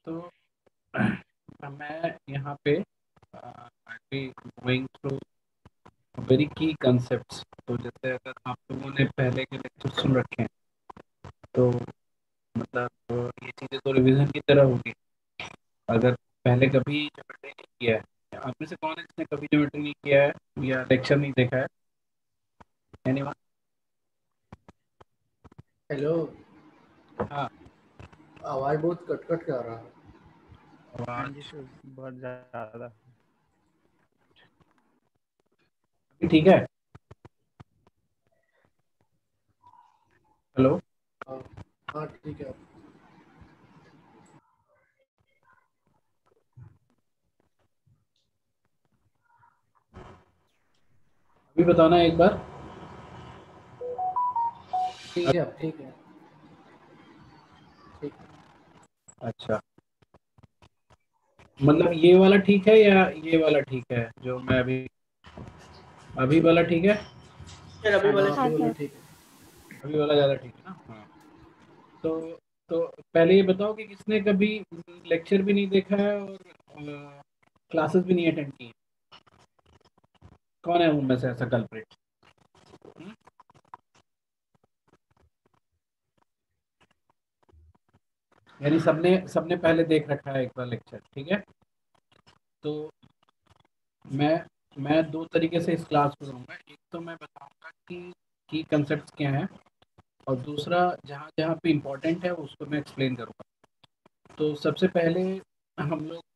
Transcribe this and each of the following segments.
तो मैं यहाँ पे I be going through very key concepts. तो जैसे अगर आप लोगों ने पहले के लेक्चर सुन रखे हैं तो मतलब ये चीज़ें तो रिवीजन की तरह होगी। अगर पहले कभी ज्योमेट्री नहीं किया है, आप में से कौन है जिसने कभी ज्योमेट्री नहीं किया है या लेक्चर नहीं देखा है? एनीवन? हेलो। हाँ। आवाज बहुत कट कट के आ रहा है। हाँ जी आवाज सर, बहुत ज़्यादा। ठीक है? हेलो? हाँ हाँ ठीक है। अभी बताना एक बार। ठीक है अब ठीक है। ठीक है। अच्छा, मतलब ये वाला ठीक है या ये वाला ठीक है जो मैं अभी वाला ठीक है? फिर अभी वाला हाँ ठीक है। सर। ठीक है। अभी वाला ज़्यादा ठीक है ना? हाँ। तो तो पहले ये बताओ कि किसने कभी लेक्चर भी नहीं देखा है और क्लासेस भी नहीं अटेंड की है? कौन है उनमें से ऐसा कल्प्रिट? यानी सबने सबने पहले देख रखा है एक बार लेक्चर, ठीक है? तो मैं मैं दो तरीके से इस क्लास को करूँगा। एक तो मैं बताऊँगा कि कंसेप्ट क्या हैं, और दूसरा जहाँ जहाँ पे इम्पोर्टेंट है उसको मैं एक्सप्लेन करूँगा। तो सबसे पहले हम लोग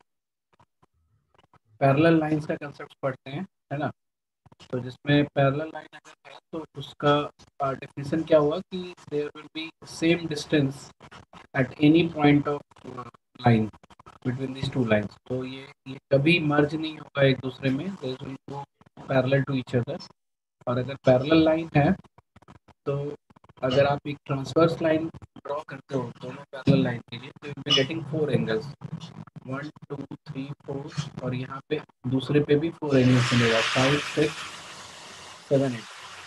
पैरेलल लाइंस का कंसेप्ट पढ़ते हैं, है ना? तो जिसमें पैरेलल लाइन अगर है तो उसका डेफिनेशन क्या हुआ कि there will be same distance at any point of line between this two lines. तो ये कभी मर्ज नहीं होगा एक दूसरे में, they will go parallel to each other. और अगर पैरेलल लाइन है तो अगर आप एक ट्रांसवर्स लाइन ड्रॉ करते हो दोनों पैरेलल लाइन के लिए, तो you will be getting four angles, 1 2 3 4, और यहाँ पे दूसरे पे भी फोर एंगल्स मिलेगा, 5 6 7 8।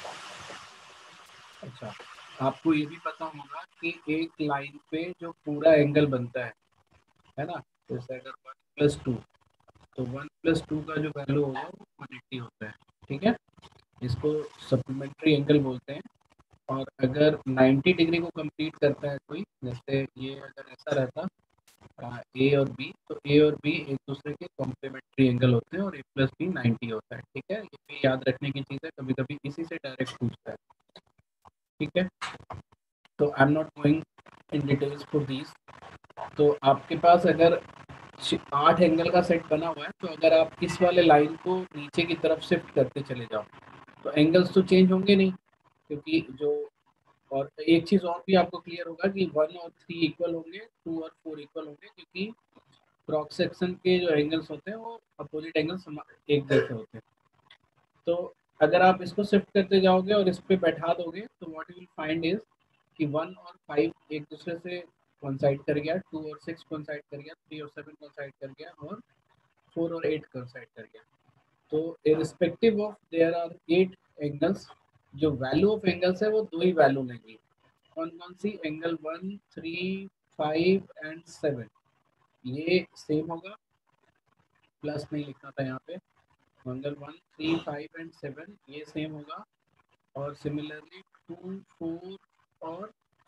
अच्छा, आपको ये भी पता होगा कि एक लाइन पे जो पूरा एंगल बनता है ना? जैसे अगर 1 + 2, तो 1 + 2 का जो वैल्यू होगा वो 180 होता है, ठीक है? इसको सप्लीमेंट्री एंगल बोलते हैं। और अगर 90 डिग्री को कंप्लीट करता है कोई, जैसे ये अगर ऐसा रहता ए और बी, तो ए और बी एक दूसरे के कॉम्प्लीमेंट्री एंगल होते हैं और A + B 90 होता है, ठीक है? ये भी याद रखने की चीज़ है, कभी कभी इसी से डायरेक्ट पूछता है, ठीक है? तो I am not going in details for these. तो आपके पास अगर 8 एंगल का सेट बना हुआ है, तो अगर आप इस वाले लाइन को नीचे की तरफ शिफ्ट करते चले जाओ तो एंगल्स तो चेंज होंगे नहीं, क्योंकि जो, और एक चीज़ और भी आपको क्लियर होगा कि 1 और 3 इक्वल होंगे, 2 और 4 इक्वल होंगे, क्योंकि क्रॉस सेक्शन के जो एंगल्स होते हैं वो अपोजिट एंगल्स एक जैसे होते हैं। तो अगर आप इसको शिफ्ट करते जाओगे और इस पे बैठा दोगे तो what you will find is कि 1 और 5 एक दूसरे से कोइंसाइड कर गया, 2 और 6 कोइंसाइड कर गया, 3 और 7 कोइंसाइड कर गया, और 4 और 8 कोइंसाइड कर गया। तो irrespective of there are 8 angles, जो वैल्यू ऑफ एंगल्स है वो दो ही वैल्यू लेंगी। कौन कौन सी? एंगल 1 3 5 एंड 7 ये सेम होगा, प्लस नहीं लिखना था यहाँ पे। एंगल 1 3 5 एंड 7 ये सेम होगा, और सिमिलरली 2 4 और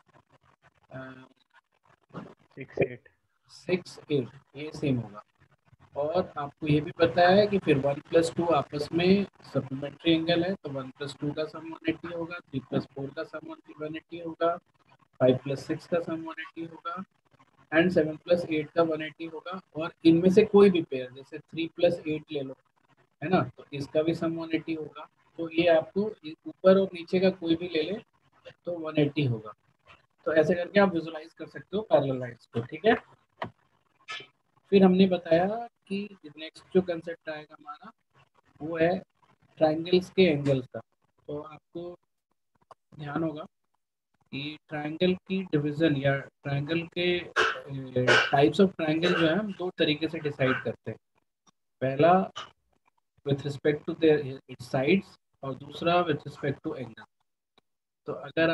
6 8। 6 8 ये सेम होगा। और आपको ये भी पता है कि फिर 1 + 2 आपस में सप्लीमेंट्री एंगल है, तो 1 + 2 का सम 180 होगा, 3 + 4 का सम 180 होगा, 5 + 6 का सम 180 होगा, एंड 7 + 8 का 180 होगा। और इनमें से कोई भी पेयर, जैसे 3 + 8 ले लो, है ना, तो इसका भी सम 180 होगा। तो ये आपको ऊपर और नीचे का कोई भी ले ले तो 180 होगा। तो ऐसे करके आप विजुलाइज कर सकते हो पैरेलल लाइंस को, ठीक है? फिर हमने बताया कि नेक्स्ट जो कंसेप्ट आएगा हमारा वो है ट्राइंगल्स के एंगल्स का। तो आपको ध्यान होगा कि ट्राइंगल की डिवीजन या ट्राइंगल के टाइप्स ऑफ ट्राइंगल जो है हम दो तरीके से डिसाइड करते हैं। पहला with respect to their its sides, और दूसरा विथ रिस्पेक्ट टू एंगल। तो अगर आप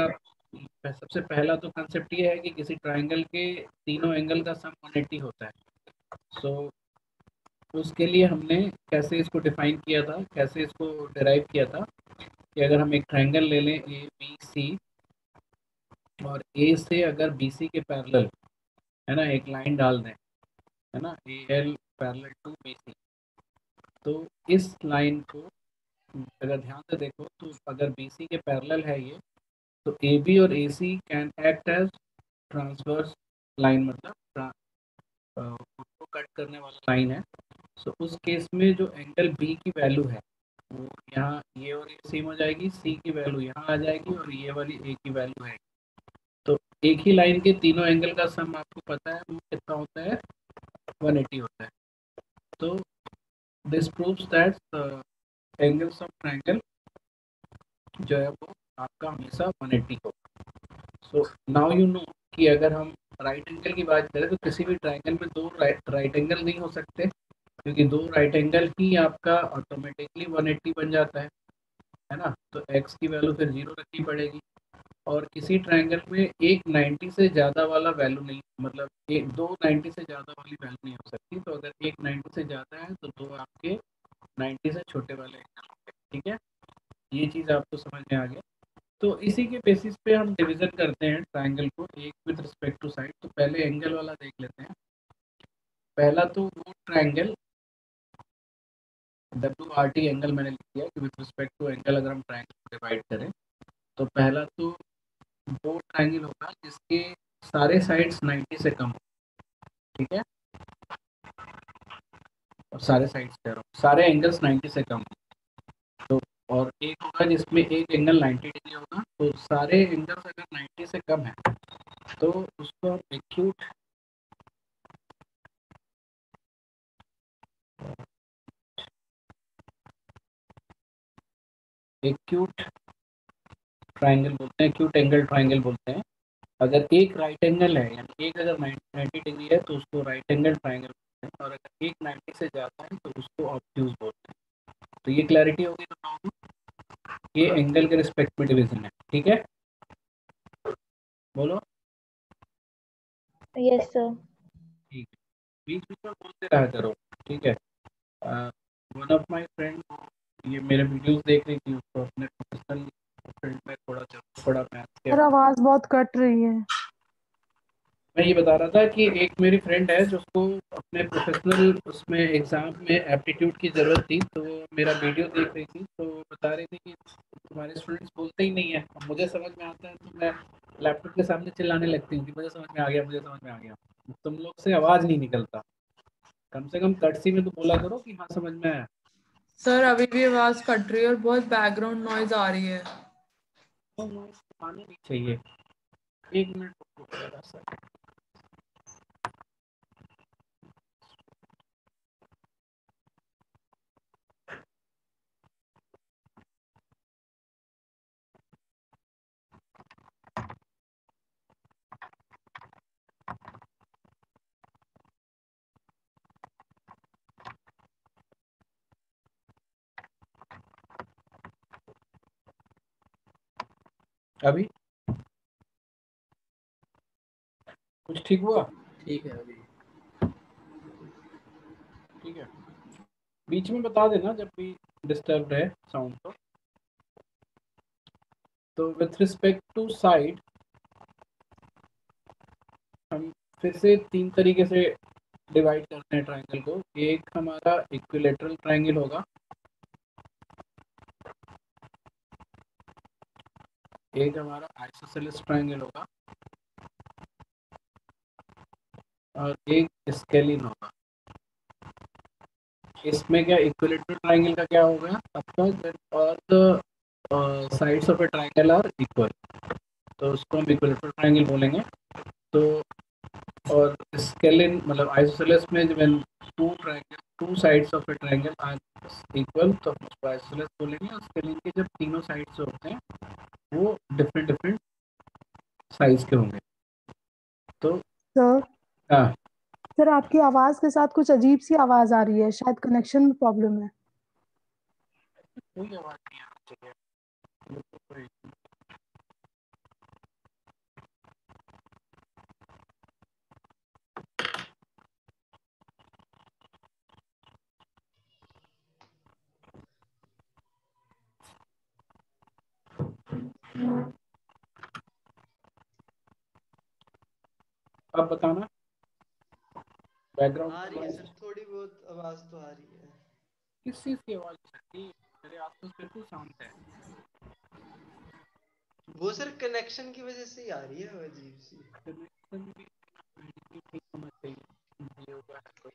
सबसे पहला तो कंसेप्ट ये है कि किसी ट्राइंगल के तीनों एंगल का सम 180 होता है। सो उसके लिए हमने कैसे इसको डिफाइन किया था, कैसे इसको डिराइव किया था कि अगर हम एक ट्राइंगल ले लें ए बी सी, और ए से अगर बी सी के पैरेलल, है ना, एक लाइन डाल दें, है ना, A L parallel to B C, तो इस लाइन को अगर ध्यान से देखो तो अगर बी सी के पैरेलल है ये, तो ए बी और A C can act as transverse line, मतलब उसको कट करने वाला लाइन है। सो उस केस में जो एंगल बी की वैल्यू है वो यहाँ ये और ये सेम हो जाएगी, सी की वैल्यू यहाँ आ जाएगी और ये वाली ए की वैल्यू है। तो एक ही लाइन के तीनों एंगल का सम आपको पता है वो कितना होता है, 180 होता है। तो this proves that angles of triangle जो है वो आपका हमेशा 180 हो। सो नाउ यू नो कि अगर हम राइट एंगल की बात करें तो किसी भी ट्रायंगल में दो राइट एंगल नहीं हो सकते, क्योंकि दो राइट एंगल ही आपका ऑटोमेटिकली 180 बन जाता है ना। तो x की वैल्यू फिर 0 रखनी पड़ेगी। और किसी ट्रायंगल में एक 90 से ज़्यादा वाला वैल्यू नहीं, मतलब एक दो 90 से ज़्यादा वाली वैल्यू नहीं हो सकती। तो अगर एक 90 से ज़्यादा है तो दो आपके 90 से छोटे वाले एंगल होंगे। ठीक है, ये चीज़ आपको समझ में आ गया। तो इसी के बेसिस पे हम डिवीजन करते हैं ट्रायंगल को, एक विद रिस्पेक्ट टू साइड। तो पहले एंगल वाला देख लेते हैं। पहला तो वो ट्रायंगल WRT एंगल मैंने लिख दिया कि विद रिस्पेक्ट टू एंगल अगर हम ट्रायंगल को डिवाइड करें, तो पहला तो वो ट्रायंगल होगा जिसके सारे साइड्स 90 से कम हो। ठीक है, और सारे साइड्स कह रहा हूँ, सारे एंगल्स 90 से कम हो। तो और एक होगा जिसमें एक एंगल 90 डिग्री होगा। तो सारे एंगल्स अगर 90 से कम है तो उसको हम एक्यूट ट्रायंगल बोलते हैं, एक्यूट एंगल ट्रायंगल बोलते हैं। अगर एक राइट एंगल है, यानी एक अगर 90 डिग्री है तो उसको राइट एंगल ट्रायंगल बोलते हैं, और अगर एक 90 से ज़्यादा है तो उसको ऑब्ट्यूज बोलते हैं। तो ये क्लैरिटी होगी तो ये एंगल के रिस्पेक्ट में डिवीजन है। ठीक है, बोलो। Yes sir. ठीक है, बीच बीच में बोलते रहा करो। ठीक है, वन ऑफ माय फ्रेंड ये मेरे वीडियोस देख रही थी, उसको अपने प्रोफेशनल फील्ड में थोड़ा मैथ के, सर आवाज बहुत कट रही है। मैं ये बता रहा था कि एक मेरी फ्रेंड है जिसको अपने प्रोफेशनल उसमें एग्ज़ाम में एप्टीट्यूड की ज़रूरत थी, तो वो मेरा वीडियो देख रही थी। तो बता रही थी कि तुम्हारे स्टूडेंट्स बोलते ही नहीं है। अब मुझे समझ में आता है तो मैं लैपटॉप के सामने चिल्लाने लगती हूँ कि मुझे समझ में आ गया, मुझे समझ में आ गया। तुम लोग से आवाज़ नहीं निकलता, कम से कम कर्टसी में तो बोला करो कि हाँ समझ में आया। सर अभी भी आवाज कट रही है और बहुत बैकग्राउंड नॉइज आ रही है। आने नहीं चाहिए। एक मिनट रुको जरा सा। अभी कुछ ठीक हुआ? ठीक है अभी। ठीक है, बीच में बता देना जब भी डिस्टर्ब है साउंड तो विथ रिस्पेक्ट टू साइड हम फिर से तीन तरीके से डिवाइड करते हैं ट्रायंगल को। एक हमारा इक्विलेटरल ट्रायंगल होगा, एक हमारा आइसोसेलेस ट्रायंगल होगा, और एक स्केलिन होगा। इसमें क्या इक्विलेटरल ट्रायंगल का क्या होगा आपका, और the sides of a triangle are equal, तो उसको हम इक्विलेटरल ट्रायंगल बोलेंगे। तो और स्केलिन मतलब आइसोसेलेस में जब two sides of a triangle are equal तो हम उसको आइसोसेलेस बोलेंगे। और स्केलिन के जब तीनों साइड्स होते हैं वो डिफरेंट डिफरेंट साइज के होंगे। तो सर हाँ, सर आपकी आवाज के साथ कुछ अजीब सी आवाज आ रही है, शायद कनेक्शन में प्रॉब्लम है। कोई आवाज नहीं आनी चाहिए। अब बताना बैकग्राउंड आ रही है नॉइज सर, थोड़ी बहुत आवाज तो आ रही है। किस चीज की आवाज आती है? मेरे आसपास बिल्कुल शांत है। वो सर कनेक्शन की वजह से ही आ रही है, वो अजीब सी। कनेक्शन भी ठीक होना चाहिए, ये होगा है तो।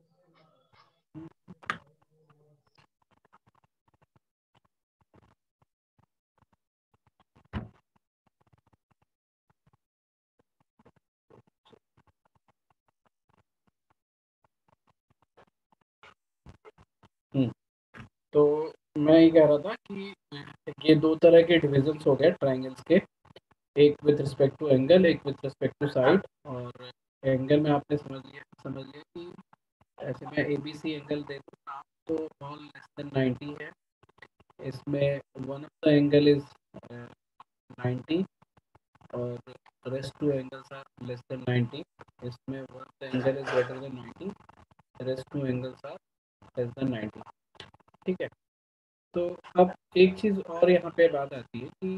तो मैं ये कह रहा था कि ये दो तरह के डिविजन्स हो गए ट्रायंगल्स के, एक विद रिस्पेक्ट टू एंगल, एक विद रिस्पेक्ट टू साइड। और एंगल में आपने समझ लिया कि ऐसे मैं ए बी सी एंगल दे दूँ तो ऑल लेस देन 90 है। इसमें one of the angle is 90 और rest two angles are less than 90। इसमें one the angle is greater than 90, rest two angles are less than 90। ठीक है। तो अब एक चीज़ और यहाँ पे बात आती है कि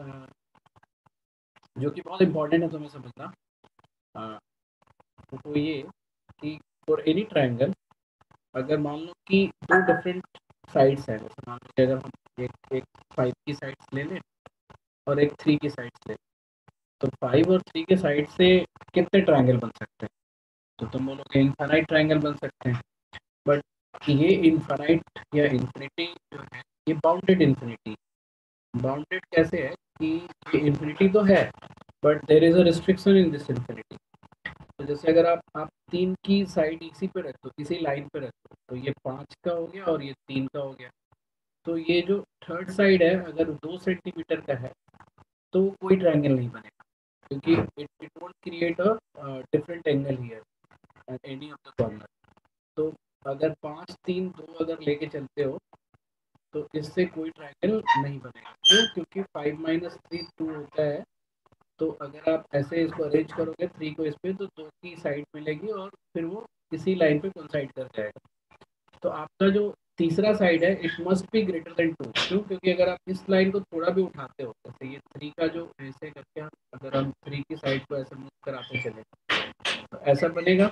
जो कि बहुत इम्पोर्टेंट है तुम्हें समझना, वो ये कि फॉर एनी ट्रायंगल अगर मान लो कि दो डिफरेंट साइड्स हैं, जैसे मान लो कि अगर हम एक 5 की साइड्स ले लें और एक 3 की साइड्स ले, तो 5 और 3 के साइड से कितने ट्रायंगल बन सकते हैं? तो तुम बोलोगे इनफाइनाइट ट्रायंगल बन सकते हैं। बट ये इनफाइनाइट या इन्फिनिटी जो है, ये बाउंडेड इन्फिनिटी। बाउंडेड कैसे है कि ये इन्फिनिटी तो है but there is a restriction in this infinity. तो जैसे अगर आप 3 की साइड इसी पे रख दो, इसी लाइन पे रख दो, तो ये 5 का हो गया और ये 3 का हो गया। तो ये जो थर्ड साइड है अगर 2 सेंटीमीटर का है तो कोई ट्रायंगल नहीं बनेगा, क्योंकि it won't create a different angle here at any of the corner. तो अगर 5 3 2 अगर लेके चलते हो तो इससे कोई ट्रायंगल नहीं बनेगा। क्यों? क्योंकि 5 माइनस 3 2 होता है। तो अगर आप ऐसे इसको अरेंज करोगे 3 को इस पे, तो 2 की साइड मिलेगी और फिर वो इसी लाइन पे कोइंसाइड कर जाएगा। तो आपका जो तीसरा साइड है it must be greater than 2। क्यों? क्योंकि अगर आप इस लाइन को थोड़ा भी उठाते हो, जैसे ये 3 का जो ऐसे करके हम अगर हम 3 की साइड को ऐसे मूव कराते चले तो ऐसा बनेगा।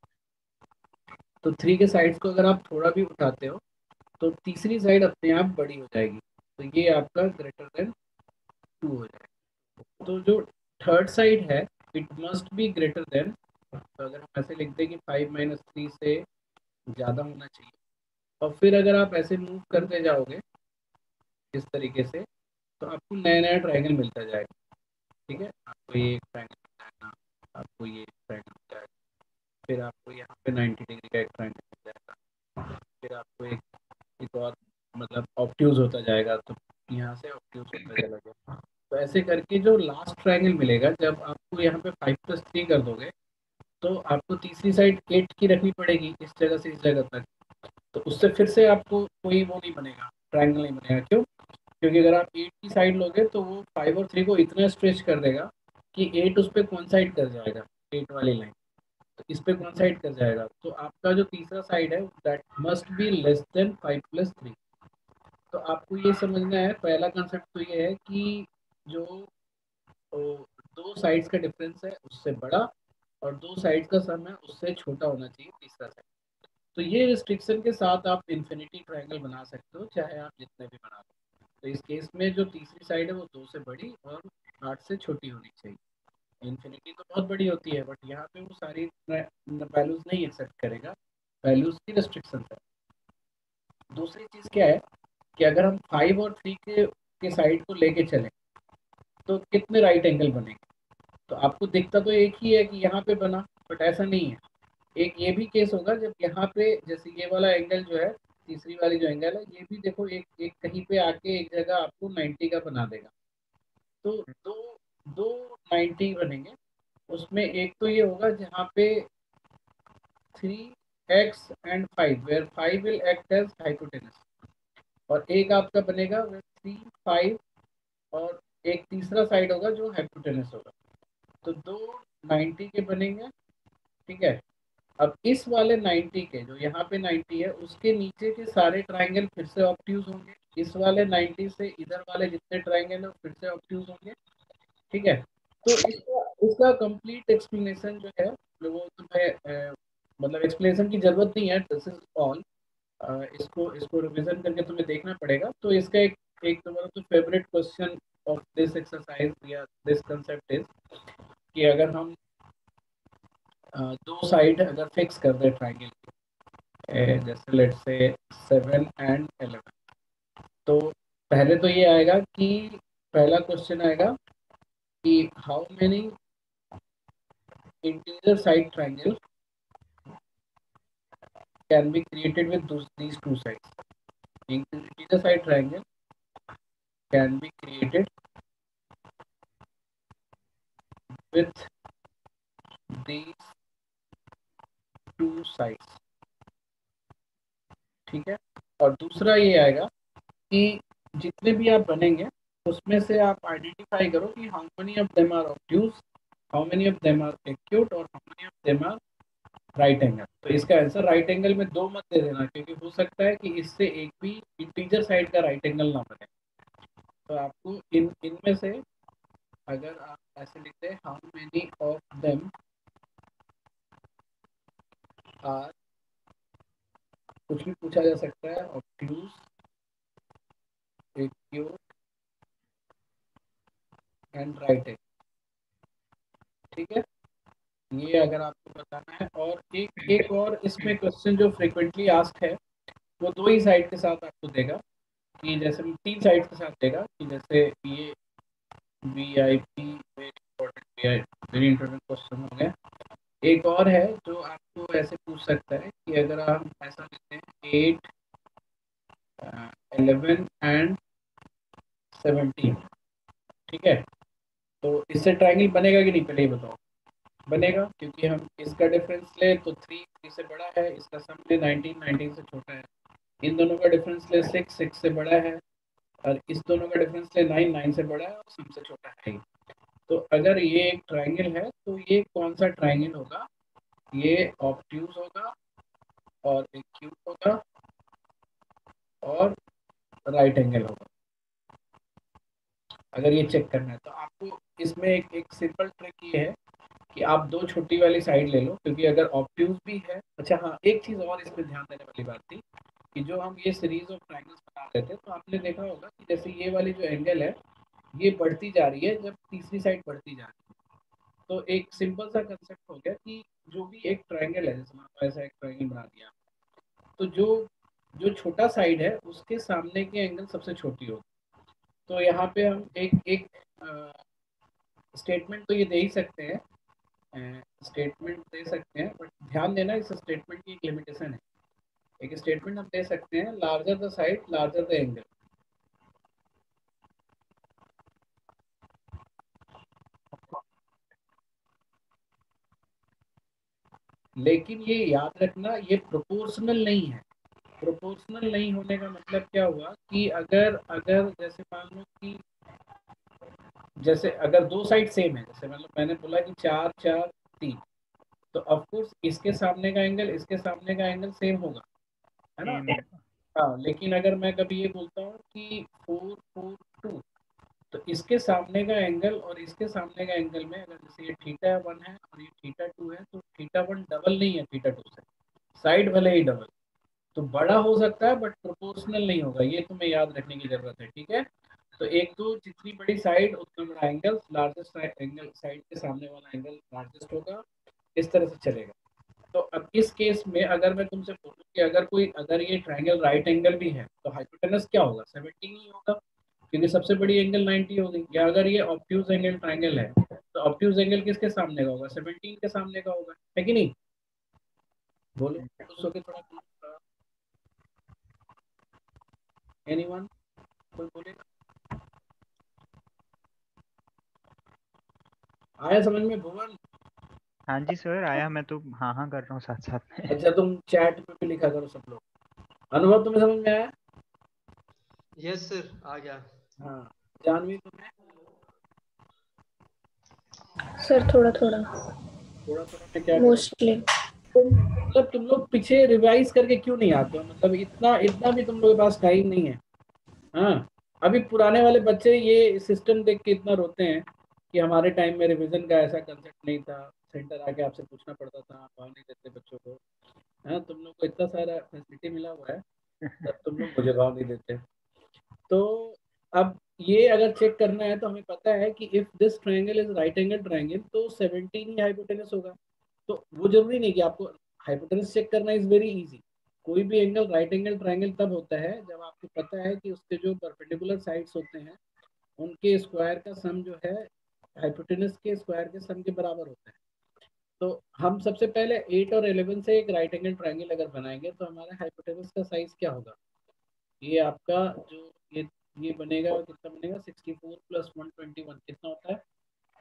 तो 3 के साइड्स को अगर आप थोड़ा भी उठाते हो तो तीसरी साइड अपने आप बड़ी हो जाएगी, तो ये आपका ग्रेटर देन 2 हो जाएगा। तो जो थर्ड साइड है it must be greater than, तो अगर हम ऐसे लिखते हैं कि 5 माइनस 3 से ज़्यादा होना चाहिए, और फिर अगर आप ऐसे मूव करते जाओगे इस तरीके से तो आपको नया नया ट्रायंगल मिलता जाएगा। ठीक है, आपको ये एक ट्रायंगल मिल जाएगा, आपको ये एक ट्रायंगल मिल जाएगा, फिर आपको यहाँ पे 90 डिग्री का एक ट्रायंगल मिल जाएगा, फिर आपको एक और मतलब ऑब्ट्यूज होता जाएगा, तो यहाँ से ऑब्ट्यूज होता चला गया। तो ऐसे करके जो लास्ट ट्रायंगल मिलेगा, जब आपको यहाँ पे 5 प्लस 3 कर दोगे तो आपको तीसरी साइड 8 की रखनी पड़ेगी इस जगह से इस जगह तक। तो उससे फिर से आपको कोई वो नहीं बनेगा, ट्रायंगल नहीं बनेगा। क्यों? क्योंकि अगर आप 8 की साइड लोगे तो वो 5 और 3 को इतना स्ट्रेच कर देगा कि 8 उस पर कोइंसाइड कर जाएगा, 8 वाली लाइन तो इस पे कोइंसाइड कर जाएगा। तो आपका जो तीसरा साइड है that must be less than 5 plus 3। तो आपको ये समझना है, पहला कंसेप्ट तो ये है कि जो दो साइड्स का डिफरेंस है उससे बड़ा और दो साइड्स का सम है उससे छोटा होना चाहिए तीसरा साइड। तो ये रिस्ट्रिक्शन के साथ आप इन्फिनिटी ट्रायंगल बना सकते हो, चाहे आप जितने भी बना लो। तो इस केस में जो तीसरी साइड है वो 2 से बड़ी और 8 से छोटी होनी चाहिए। इन्फिनिटी तो बहुत बड़ी होती है बट यहाँ पे वो सारी वैल्यूज नहीं एक्सेप्ट करेगा, वैल्यूज की रिस्ट्रिक्शन है। दूसरी चीज़ क्या है कि अगर हम 5 और 3 के साइड को लेके चलें तो कितने राइट एंगल बनेंगे? तो आपको दिखता तो एक ही है कि यहाँ पे बना, बट ऐसा नहीं है। एक ये भी केस होगा जब यहाँ पे जैसे ये वाला एंगल जो है, तीसरी वाली जो एंगल है, ये भी देखो एक एक कहीं पे आके एक जगह आपको 90 का बना देगा। तो दो दो 90 बनेंगे। उसमें एक तो ये होगा जहाँ पे 3x and 5 where 5 will act as hypotenuse, और एक आपका बनेगा 3 5 और एक तीसरा साइड होगा जो हाइपोटेनस होगा। तो दो 90 के बनेंगे। ठीक है। अब इस वाले 90 के जो यहाँ पे 90 है उसके नीचे के सारे ट्रायंगल फिर से ऑब्ट्यूज होंगे, इस वाले 90 से इधर वाले जितने ट्रायंगल है फिर से ऑब्ट्यूज होंगे, ठीक है। तो इसका कंप्लीट एक्सप्लेनेशन जो है वो तुम्हें मतलब एक्सप्लेनेशन की जरूरत नहीं है, दिस इज ऑल। इसको रिवीजन करके तुम्हें देखना पड़ेगा। तो इसका एक तुम्हारा तो favourite question of this exercise या दिस कंसेप्ट इज कि अगर हम दो साइड अगर फिक्स कर दे ट्रायंगल, जैसे लेट्स से 7 एंड 11, तो पहले तो ये आएगा कि पहला क्वेश्चन आएगा कि how many integer side triangle can be created with these two sides. Integer side triangle can be created with these two sides, ठीक है। और दूसरा ये आएगा कि जितने भी आप बनेंगे उसमें से आप आइडेंटिफाई करो कि how many of them are obtuse, how many of them are acute और how many of them are right angle. तो इसका आंसर राइट एंगल में 2 मत दे देना, क्योंकि हो सकता है कि इससे एक भी इंटीजर साइड का राइट एंगल ना बने। तो आपको इनमें से अगर आप ऐसे लिखते हैं how many of them are, कुछ भी पूछा जा सकता है, obtuse, acute and right angle, ठीक है। ये अगर आपको बताना है। और एक और इसमें क्वेश्चन जो फ्रीक्वेंटली आस्क्ड है वो 2 ही साइड के साथ आपको देगा, कि जैसे 3 साइड के साथ देगा कि जैसे ये VIP वेरी इंपॉर्टेंट क्वेश्चन हो गया। एक और है जो आपको ऐसे पूछ सकता है कि अगर आप ऐसा लिखते हैं 8, 11 एंड 17, ठीक है, तो इससे ट्रायंगल बनेगा कि नहीं, पहले ही बताओ। बनेगा, क्योंकि हम इसका डिफरेंस ले तो 3 से बड़ा है, इसका सम ले 19 से छोटा है। इन दोनों का डिफरेंस ले 6 से बड़ा है, और इस दोनों का डिफरेंस ले 9 से बड़ा है और सम से छोटा है। तो अगर ये एक ट्रायंगल है तो ये कौन सा ट्रायंगल होगा? ये ऑब्ट्यूज होगा और एक्यूट होगा और राइट एंगल होगा। अगर ये चेक करना है तो आपको इसमें एक सिंपल ट्रिक ये है कि आप 2 छोटी वाली साइड ले लो, क्योंकि अगर ऑब्ट्यूज भी है। अच्छा हाँ, एक चीज़ और इसमें ध्यान देने वाली बात थी कि जो हम ये सीरीज ऑफ ट्रायंगल्स बना रहे थे, तो आपने देखा होगा कि जैसे ये वाली जो एंगल है ये बढ़ती जा रही है जब तीसरी साइड बढ़ती जा रही है। तो एक सिंपल सा कंसेप्ट हो गया कि जो भी एक ट्रायंगल है, जैसे मान लो ऐसा एक ट्रायंगल बना दिया, तो जो छोटा साइड है उसके सामने की एंगल सबसे छोटी होगी। तो यहाँ पे हम एक स्टेटमेंट तो ये दे ही सकते हैं, स्टेटमेंट दे सकते हैं, बट ध्यान देना इस स्टेटमेंट की एक लिमिटेशन है। एक स्टेटमेंट हम दे सकते हैं, larger the side larger the angle. लेकिन ये याद रखना, ये प्रोपोर्शनल नहीं है। प्रोपोर्शनल नहीं होने का मतलब क्या हुआ कि अगर अगर जैसे मान लो कि जैसे अगर 2 साइड सेम है, जैसे मतलब मैंने बोला कि 4 4 3, तो ऑफ कोर्स इसके सामने का एंगल इसके सामने का एंगल सेम होगा, है ना। सेम होगा। हाँ, लेकिन अगर मैं कभी ये बोलता हूँ कि 4 4 2, तो इसके सामने का एंगल और इसके सामने का एंगल में अगर जैसे ये θ1 है और ये θ2 है, तो θ1 डबल नहीं है θ2 से, साइड भले ही डबल, तो बड़ा हो सकता है बट प्रोपोर्शनल नहीं होगा। ये तुम्हें याद रखने की जरूरत है, ठीक है। तो एक तो जितनी बड़ी साइड उतना बड़ा एंगल, लार्जेस्ट एंगल साइड के सामने वाला एंगल लार्जेस्ट होगा, इस तरह से चलेगा। तो अब इस केस में अगर मैं तुमसे बोलूं कि अगर ये ट्रायंगल राइट एंगल भी है तो हाइपोटेनस क्या होगा? 17 ही होगा, क्योंकि सबसे बड़ी एंगल 90 होगी। या अगर ये ऑब्ट्यूज एंगल ट्रायंगल है तो ऑब्ट्यूज एंगल किसके सामने का होगा? 17 के सामने का होगा, है कि नहीं? बोलो दोस्तों के थोड़ा। एनीवन, कोई बोलेगा? आया समझ में भुवन? हाँ जी सर, आया। मैं तो हाँ हाँ कर रहा हूँ साथ साथ में। अच्छा, तुम चैट पे भी लिखा करो सब लोग। अनुभव तुम्हें समझ में आया? यस सर, आ गया। हाँ, जानवी तुम्हें? सर थोड़ा थोड़ा थोड़ा थोड़ा में क्या? मोस्टली। मतलब तुम लोग पीछे रिवाइज करके क्यों नहीं आते हो? मतलब इतना इतना भी तुम लोग के पास टाइम नहीं है? हाँ, अभी पुराने वाले बच्चे ये सिस्टम देख के इतना रोते हैं कि हमारे टाइम में रिवीजन का ऐसा कंसेप्ट नहीं था, सेंटर आके आपसे पूछना पड़ता था, आप भाव नहीं देते बच्चों को। हाँ, तुम लोग को इतना सारा फैसिलिटी मिला हुआ है, तब तुम लोग मुझे भाव नहीं देते। तो अब ये अगर चेक करना है तो हमें पता है कि if this triangle is right angle triangle तो 17 ही हाइपोटेनस होगा। तो वो जरूरी नहीं कि आपको हाइपोटेनस चेक करना, इज वेरी इजी। कोई भी एंगल राइट एंगल ट्रायंगल तब होता है जब आपको पता है कि उसके जो परपेंडिकुलर साइड्स होते हैं उनके स्क्वायर का सम जो है हाइपोटेनस के स्क्वायर के सम के बराबर होता है। तो हम सबसे पहले 8 और 11 से एक राइट एंगल ट्रायंगल अगर बनाएंगे तो हमारे हाइपोटेनस का साइज क्या होगा, ये आपका जो ये बनेगा, कितना बनेगा, 64 प्लस 121 कितना होता है,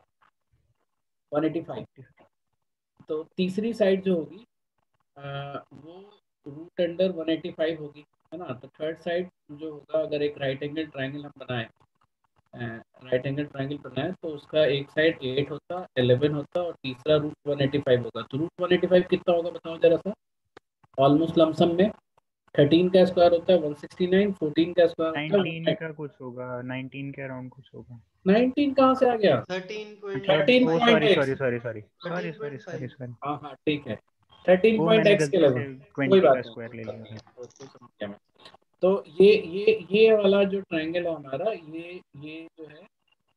185। तो तीसरी साइड जो होगी वो रूट अंडर 185 होगी, है ना। तो थर्ड साइड जो होगा, अगर एक राइट एंगल ट्रायंगल हम बनाए, राइट एंगल ट्रायंगल बनाए तो उसका एक साइड 8 होता, 11 होता और तीसरा रूट 185 होगा। तो रूट 185 कितना होगा बताओ जरा सा, ऑलमोस्ट लमसम में 13 का स्क्वायर होता है 169, 14 का स्क्वायर होता 19 है का कुछ होगा, 19 के अराउंड कुछ होगा। 19 कहाँ से आ गया, 13 sorry 13.x। Sorry sorry sorry sorry sorry sorry sorry हाँ हाँ ठीक है, वो मैंने 13.x के गलती लगभग, से कोई 20 का बात नहीं, स्क्वायर ले लिया था। उसको समझ गया मैं। तो ये वाला जो ट्रायंगल है हमारा, ये जो है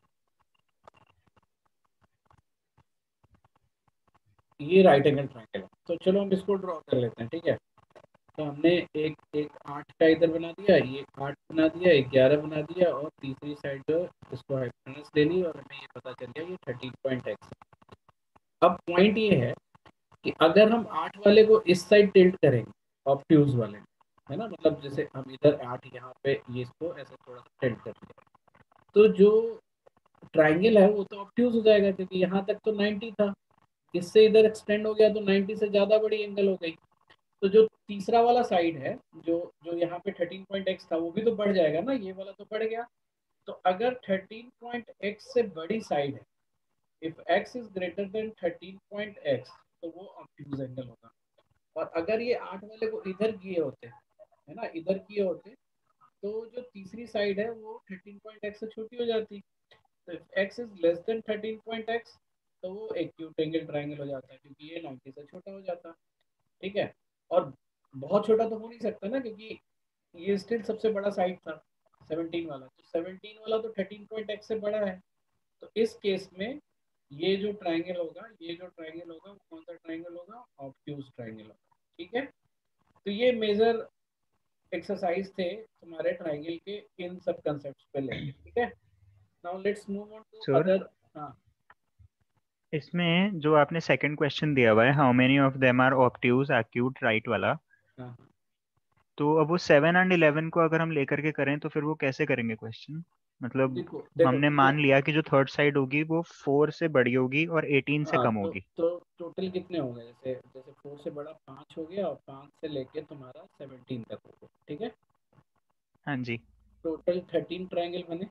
ये राइट एंगल ट्रायंगल है। तो चलो हम इसको ड्रॉ कर लेते हैं, ठीक है। तो हमने एक एक 8 का इधर बना दिया, ये 8 बना दिया, एक 11 बना दिया और तीसरी साइड जो इसको हाइपोटेनस ले ली और हमें ये पता चल गया ये 13.x। अब पॉइंट ये है कि अगर हम 8 वाले को इस साइड टिल्ट करेंगे, ऑब्ट्यूज वाले, है ना, मतलब जैसे हम इधर 8 यहाँ पे ये इसको ऐसे थोड़ा सा टिल्ट कर दिया, तो जो ट्राइंगल है वो तो ऑब्ट्यूज हो जाएगा क्योंकि यहाँ तक तो 90 था, इससे इधर एक्सटेंड हो गया तो 90 से ज़्यादा बड़ी एंगल हो गई। तो जो तीसरा वाला साइड है, जो जो यहाँ पे 13.x था, वो भी तो बढ़ जाएगा ना, ये वाला तो बढ़ गया। तो अगर 13.x से बड़ी साइड है, if x is greater than 13.x, तो वो ऑब्ट्यूज एंगल होगा। और अगर ये 8 वाले को इधर किए होते, है ना, इधर किए होते, तो जो तीसरी साइड है वो 13.x से छोटी हो जाती। तो x is less than 13.x, तो वो एक्यूट एंगल ट्रायंगल हो जाता है क्योंकि ये 90 से छोटा हो जाता, ठीक है। और बहुत छोटा तो हो नहीं सकता ना, क्योंकि ये स्टिल सबसे बड़ा साइड था 17 वाला, तो 17 वाला तो 13.x से बड़ा है। तो इस केस में ये जो ट्रायंगल होगा, वो कौन सा ट्रायंगल होगा, ऑब्ट्यूज ट्रायंगल होगा, ठीक है। तो ये मेजर एक्सरसाइज थे तुम्हारे ट्रायंगल के इन सब कंसेप्ट्स पे लेके, ठीक है। Now let's move on to sir other. हाँ इसमें जो आपने सेकंड क्वेश्चन दिया हुआ है, how many of them are obtuse acute right वाला, हाँ, तो अब वो 7 एंड 11 को अगर हम लेकर के करें तो फिर वो कैसे करेंगे क्वेश्चन, मतलब देखो देखो हमने देखो, मान लिया कि जो थर्ड साइड होगी वो 4 से बड़ी होगी और 18 से हाँ कम तो होगी। टोटल कितने हो गए, जैसे जैसे 4 से बड़ा 5 हो गया और 5 से लेके तुम्हारा 17 तक हो गया, ठीक है। हाँ जी। टोटल 13 ट्रायंगल बने,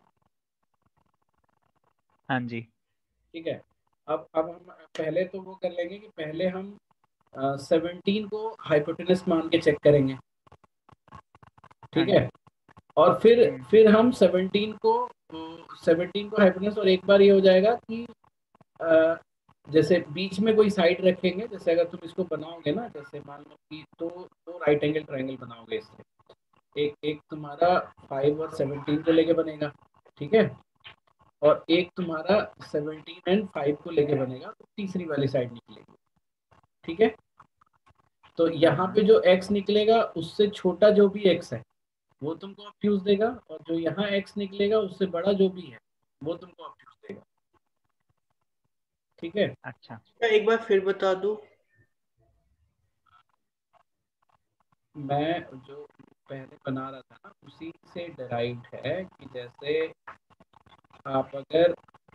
हाँ जी। ठीक है। अब हम पहले तो वो कर लेंगे कि पहले हम 17 को हाइपोटेनस मान के चेक करेंगे, हाँ ठीक जी। है। और हम्म। फिर हम 17 को हाइपोटेनस, और एक बार ये हो जाएगा कि अ, जैसे बीच में कोई साइड रखेंगे, जैसे अगर तुम इसको बनाओगे ना, जैसे मान लो कि दो राइट एंगल ट्रायंगल बनाओगे इससे, एक एक तुम्हारा 5 और 17 को लेके बनेगा, ठीक है। और एक तुम्हारा 17 एंड 5 को लेके बनेगा, तो तीसरी वाली साइड निकलेगी, ठीक है। तो यहाँ पे जो x निकलेगा उससे छोटा जो भी x है वो तुमको ऑब्ट्यूज देगा, और जो यहाँ x निकलेगा उससे बड़ा जो भी है वो तुमको ऑब्ट्यूज देगा, ठीक है। अच्छा। एक बार फिर बता दो। मैं जो पहले बना रहा था ना उसी से डिराइव्ड है कि जैसे आप अगर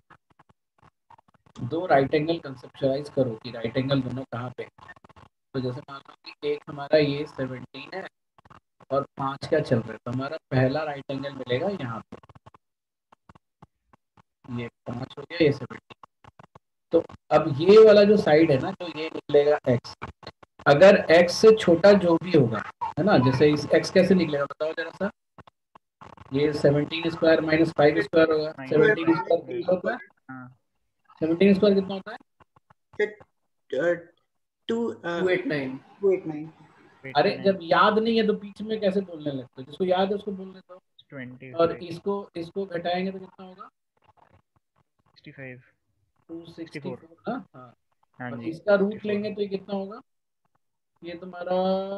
दो राइट एंगल कंसेप्चुलाइज करो कि राइट एंगल दोनों कहाँ पे, तो जैसे मान लो कि एक हमारा ये 17 है और 5 का चल रहा है, तो हमारा पहला राइट एंगल मिलेगा यहाँ पे, ये 5 हो गया, ये 17। तो अब ये वाला जो साइड है ना, तो ये निकलेगा x। अगर x से छोटा जो भी होगा, है ना, जैसे इस x कैसे निकलेगा बताओ जरा सा, ये 17 स्क्वायर माइनस 5 स्क्वायर होगा। माइनस 17 5 स्क्वायर कितना होता है? हाँ 17 स्क्वायर कितना होता है? फिर 289। 289। अरे जब याद नहीं है तो बीच में कैसे बोलने लगते हो? जिसको याद है उसको बोल देता हूँ। 25 और इसको घटाएंगे तो कितना होगा? 65 264 ना? हाँ। हाँ और जी इसका रूट 64 लेंगे तो ये कितना होगा? ये तुम्हारा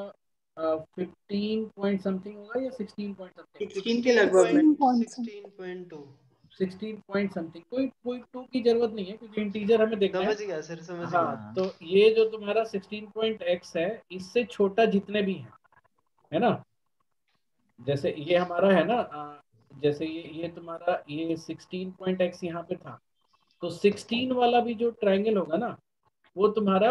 15 पॉइंट समथिंग होगा या 16 पॉइंट समथिंग? 16 के लगभग है। 16.2। 16 पॉइंट समथिंग। कोई टू की जरूरत नहीं है क्योंकि इंटीजर हमें देखना है। समझ गया सर, समझ हाँ, गया। तो ये जो तुम्हारा 16 पॉइंट एक्स है, इससे छोटा जितने भी हैं, है ना? जैसे ये हमारा है ना, जैसे ये तुम्हारा ये 16 पॉइंट एक्स यहाँ पे था, तो 16 वाला भी जो ट्रायंगल होगा ना, वो तुम्हारा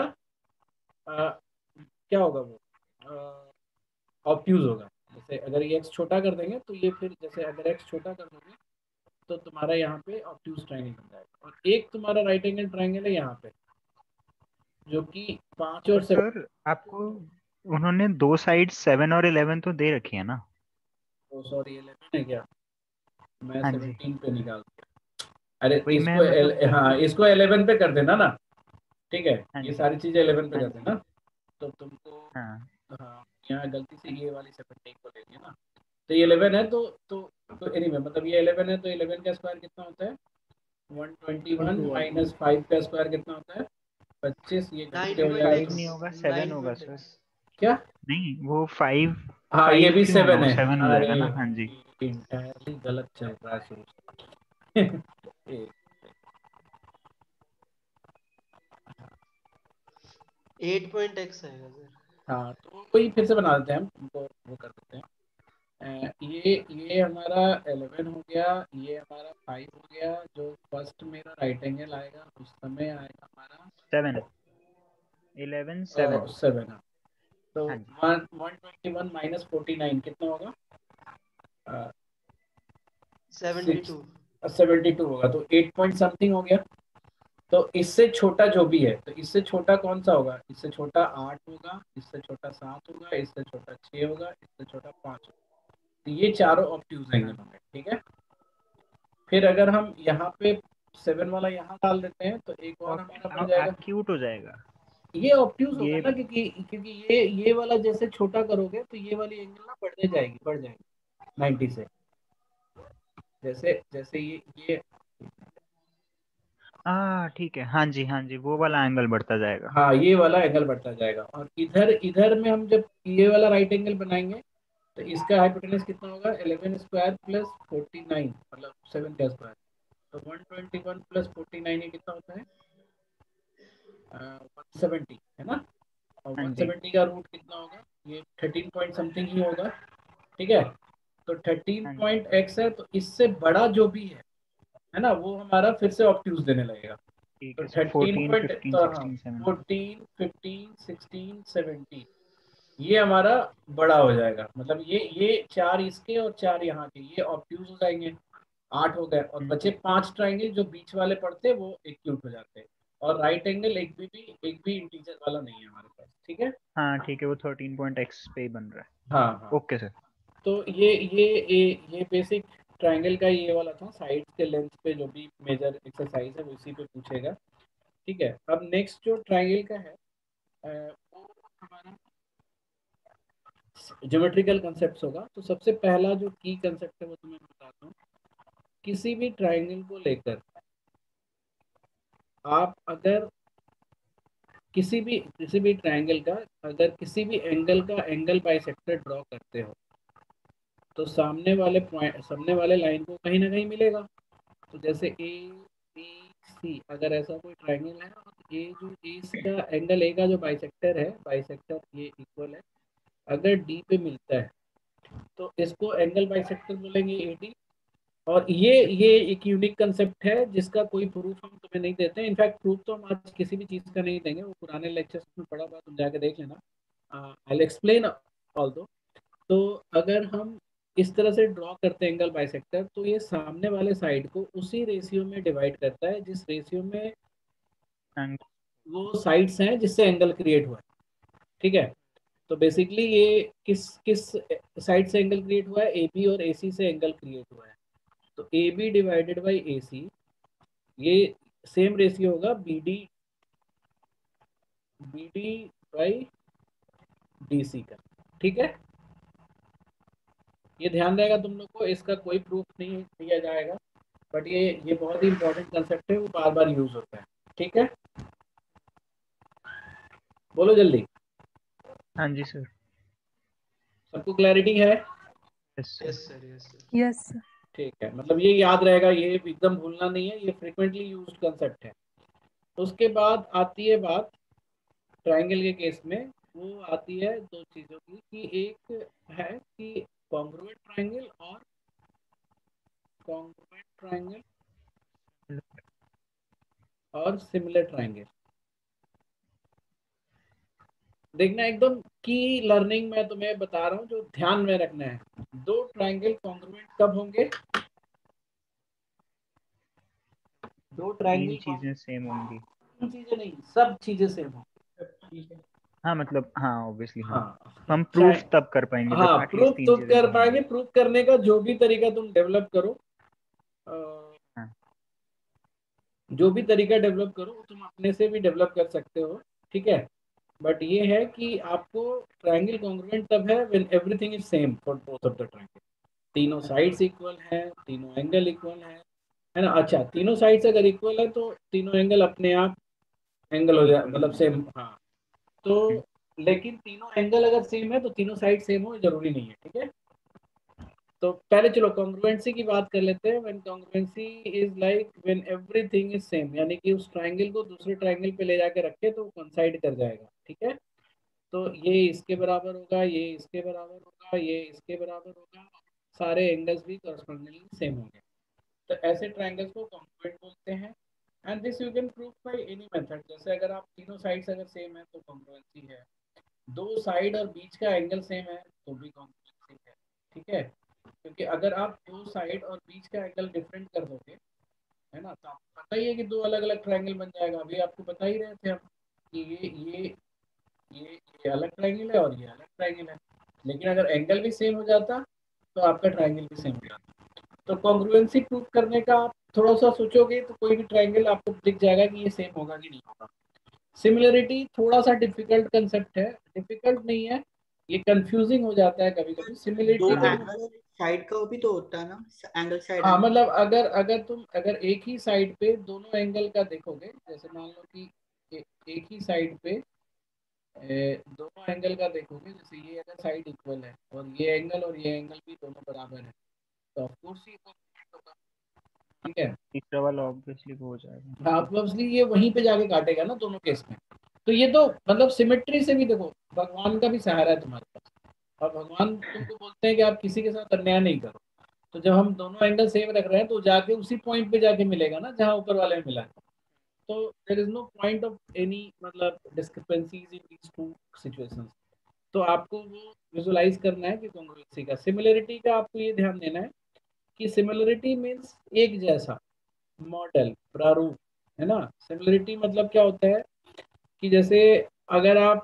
क्या होगा? वो ऑब्ट्यूज होगा। जैसे अगर ये एक्स छोटा कर देंगे तो ये फिर, जैसे अगर एक्स छोटा कर दोगे तो तुम्हारा यहाँ पे ऑब्ट्यूज ट्रायंगल बन जाएगा। और एक तुम्हारा राइट एंगल ट्रायंगल है यहाँ पे, जो कि 5 और 7। सर आपको उन्होंने दो साइड 7 और 11 तो दे रखी है ना? सॉरी 11 है क्या? मैं हाँ जी 17 पे निकाल दिया। अरे वही मैं इसको मतलब हाँ, इसको 11 पे कर देना ना। ठीक है, हाँ ये जी सारी चीजें 11 पे हाँ कर जी देना। तो तुमको हाँ हाँ, यहाँ गलती से ये वाली 17 को ले लिया ना। तो ये 11 है तो एनीवे मतलब ये 11 है, तो 11 का स्क्वायर कितना होता है? 121 माइनस 5 का स्क्वायर कितना होता है? 25। ये गलती हो जाएगा 5 तो 9.x। नहीं होगा 7 होगा सर। 9.x। क्या? नहीं वो 5 हाँ, ये 5 भी क्यों होगा? 7 वो है। 7 हो अरे जाएगा ना? हाँ जी इंटायरली गलत चल रहा है सोच। 8.x आएगा सर। हाँ, तो वही फिर से बना देते हैं हम उनको, वो कर देते हैं। ये हमारा 11 हो गया, ये हमारा 5 हो गया। जो फर्स्ट मेरा राइट एंगल आएगा उस समय आएगा हमारा 7 11 7 7। तो हाँ जी 121 माइनस 49 कितना होगा? 72। 72 होगा। तो 8 पॉइंट समथिंग हो गया। तो इससे छोटा जो भी है, तो इससे छोटा कौन सा होगा? इससे छोटा 8 होगा, इससे छोटा 7 होगा, इससे छोटा 6 होगा, इससे छोटा 5 होगा। तो ये चारों ऑब्ट्यूज एंगल होंगे। ठीक है, फिर अगर हम यहाँ पे 7 वाला यहाँ डाल देते हैं तो एक और हमारा बन जाएगा। एक्यूट हो जाएगा ये ऑब्ट्यूज होगा ये ना, क्योंकि ये वाला जैसे छोटा करोगे तो ये वाली एंगल ना बढ़ जाएगी 90 से। जैसे जैसे ये ठीक है हाँ जी वो वाला एंगल बढ़ता जाएगा। हाँ, ये वाला एंगल बढ़ता जाएगा। और इधर इधर में हम जब ये वाला राइट एंगल बनाएंगे तो इसका हाइपोटेनस कितना होगा? 11 स्क्वायर प्लस 49, मतलब 7 का स्क्वायर। तो 121 प्लस 49 ये कितना होता है? 170 है ना? और हाँ जी 170 का रूट कितना होगा? ये 13 पॉइंट समथिंग ही होगा। ठीक है, तो 13 हाँ जी पॉइंट एक्स है, तो इससे बड़ा जो भी है ना, वो हमारा फिर से ऑब्ट्यूज देने लगेगा। ठीक तो है सर 13 14 पॉइंट, 15 तो हाँ, 16 17 14 15 16 17 ये हमारा बड़ा हो जाएगा। मतलब ये 4 इसके और 4 यहाँ के, ये ऑब्ट्यूज हो जाएंगे। 8 हो गए, और बचे 5 ट्राइंगल जो बीच वाले पड़ते हैं वो एक्यूट हो जाते हैं। और राइट एंगल एक भी इंटीजर वाला नहीं है हमारे पास। ठीक है, हाँ ठीक है वो 13.x पे ही बन रहा है। हाँ हाँ। ओके सर तो ये बेसिक ट्राइंगल का ये वाला था। साइड्स के लेंथ पे जो भी मेजर एक्सरसाइज है वो इसी पे पूछेगा। ठीक है, अब नेक्स्ट जो ट्राइंगल का है वो हमारा ज्योमेट्रिकल कंसेप्ट होगा। तो सबसे पहला जो की कंसेप्ट है वो तुम्हें बताता हूँ। किसी भी ट्राइंगल को लेकर आप अगर किसी भी ट्राइंगल का अगर किसी भी एंगल का एंगल बाइसेक्टर ड्रॉ करते हो तो सामने वाले लाइन को कहीं ना कहीं मिलेगा। तो जैसे ए बी सी, अगर ऐसा कोई ट्राइंगल है और ए जो ए का एंगल ए का जो बाइसेक्टर है, बाइसेक्टर ये इक्वल है, अगर डी पे मिलता है तो इसको एंगल बाइसेक्टर बोलेंगे ए डी। और ये एक यूनिक कंसेप्ट है जिसका कोई प्रूफ हम तुम्हें नहीं देते हैं। इनफैक्ट प्रूफ तो हम आज किसी भी चीज़ का नहीं देंगे, वो पुराने लेक्चर्स में पढ़ा हुआ, तुम जाके देख लेना। आई एक्सप्लेन ऑल दो। तो अगर हम इस तरह से ड्रॉ करते हैं एंगल बाइसेक्टर, तो ये सामने वाले साइड को उसी रेशियो में डिवाइड करता है जिस रेशियो में वो साइड्स हैं जिससे एंगल क्रिएट हुआ है। ठीक है, तो बेसिकली ये किस किस साइड से एंगल क्रिएट हुआ है, ए बी और ए सी से एंगल क्रिएट हुआ है। तो A B divided by A C, ये सेम रेशियो होगा B D by D C का। ठीक है, ये ध्यान रहेगा तुम लोग को, इसका कोई प्रूफ नहीं दिया जाएगा, बट ये बहुत ही इंपॉर्टेंट कंसेप्ट है, वो बार बार यूज होता है। ठीक है, बोलो जल्दी। हाँ जी सर। सबको क्लैरिटी है? Yes sir, yes sir. Yes. ठीक है, मतलब ये याद रहेगा, ये एकदम भूलना नहीं है, ये फ्रिक्वेंटली यूज्ड कंसेप्ट है। उसके बाद आती है बात ट्रायंगल के केस में, वो आती है दो चीजों की, कि एक है कि कॉन्ग्रुएंट ट्रायंगल और सिमिलर ट्रायंगल। देखना, एकदम की लर्निंग में तुम्हें बता रहा हूँ, जो ध्यान में रखना है, दो ट्रायंगल कॉन्ग्रुएंट कब होंगे? दो तीन ट्रायंगल चीजें सेम होंगी। तीन चीजें नहीं, सब चीजें सेम होंगी। हाँ मतलब हाँ ऑब्वियसली हाँ। हाँ, हम प्रूफ तब कर पाएंगे जब हाँ एटलीस्ट प्रूफ तीन तो चीजें कर तो पाएंगे। होंगी। प्रूफ करने का जो भी तरीका तुम डेवलप करो, हाँ। जो भी तरीका डेवलप करो तुम अपने से भी डेवलप कर सकते हो। ठीक है, बट ये है कि आपको ट्रायंगल कॉन्ग्रुएंट तब है when everything is same for both of the triangle. तीनों साइड्स इक्वल है, तीनों एंगल इक्वल है ना। अच्छा, तीनों साइड्स अगर इक्वल है तो तीनों एंगल अपने आप एंगल हो जाए, मतलब सेम। हाँ, तो लेकिन तीनों एंगल अगर सेम है तो तीनों साइड सेम हो जरूरी नहीं है। ठीक है, तो पहले चलो कॉन्ग्रुएंसी की बात कर लेते हैं। When congruency is like when everything is same, यानी कि उस ट्रायंगल को दूसरे ट्रायंगल पे ले जाके रखे तो कोइंसाइड कर जाएगा। ठीक है, तो ये इसके बराबर होगा, ये इसके बराबर होगा, ये इसके बराबर होगा, सारे एंगल्स भी कॉरस्पॉन्डिंगली सेम होंगे। तो ऐसे ट्रायंगल्स को कॉन्ग्रुएंट बोलते हैं। And this you can prove by any method. जैसे अगर आप तीनों साइड्स अगर सेम है तो कॉन्ग्रुएंसी है, दो साइड और बीच का एंगल सेम है तो भी कॉन्ग्रुएंसी है। ठीक है, क्योंकि अगर आप दो साइड और बीच का एंगल डिफरेंट कर दोगे, है ना, तो आपको पता ही है कि दो अलग अलग ट्रायंगल बन जाएगा। अभी आपको बता ही रहे थे हम कि ये अलग ट्रायंगल है और ये अलग ट्रायंगल है, लेकिन अगर एंगल भी सेम हो जाता तो आपका ट्रायंगल भी सेम हो जाता। तो कॉन्ग्रुएंसी प्रूव करने का आप थोड़ा सा सोचोगे तो कोई भी ट्रायंगल आपको दिख जाएगा कि ये सेम होगा कि नहीं होगा। सिमिलरिटी थोड़ा सा डिफिकल्ट कंसेप्ट है, डिफिकल्ट नहीं है, ये कंफ्यूजिंग हो जाता है कभी कभी। दो सिमिलरिटी का एंगल और साइड का भी तो होता है ना, एंगल साइड हाँ, एंगल। मतलब अगर तुम एक ही साइड पे दोनों एंगल का देखोगे, जैसे मान लो कि एक ही साइड पे दोनों एंगल का देखोगे, जैसे ये अगर साइड इक्वल है और ये एंगल भी दोनों बराबर है, तो ऑफ कोर्स ये कॉन्ग्रुएंट होगा। ठीक है, तीसरा वाला ऑब्वियसली वो हो जाएगा। हाँ ऑब्वियसली ये वहीं पे जाके काटेगा ना दोनों केस में। तो ये तो मतलब सिमेट्री से भी देखो, भगवान का भी सहारा है तुम्हारे पास, और भगवान तुमको बोलते हैं कि आप किसी के साथ अन्याय नहीं करो। तो जब हम दोनों एंगल सेम रख रहे हैं तो जाके उसी पॉइंट पे जाके मिलेगा ना जहाँ ऊपर वाले में मिला है। तो there is no point of any मतलब discrepancies in these two situations. तो आपको वो विजुलाइज करना है कि कॉन्ग्रुएंसी का। सिमिलरिटी का आपको ये ध्यान देना है कि सिमिलरिटी मीन्स एक जैसा, मॉडल, प्रारूप, है ना। सिमिलरिटी मतलब क्या होता है कि जैसे अगर आप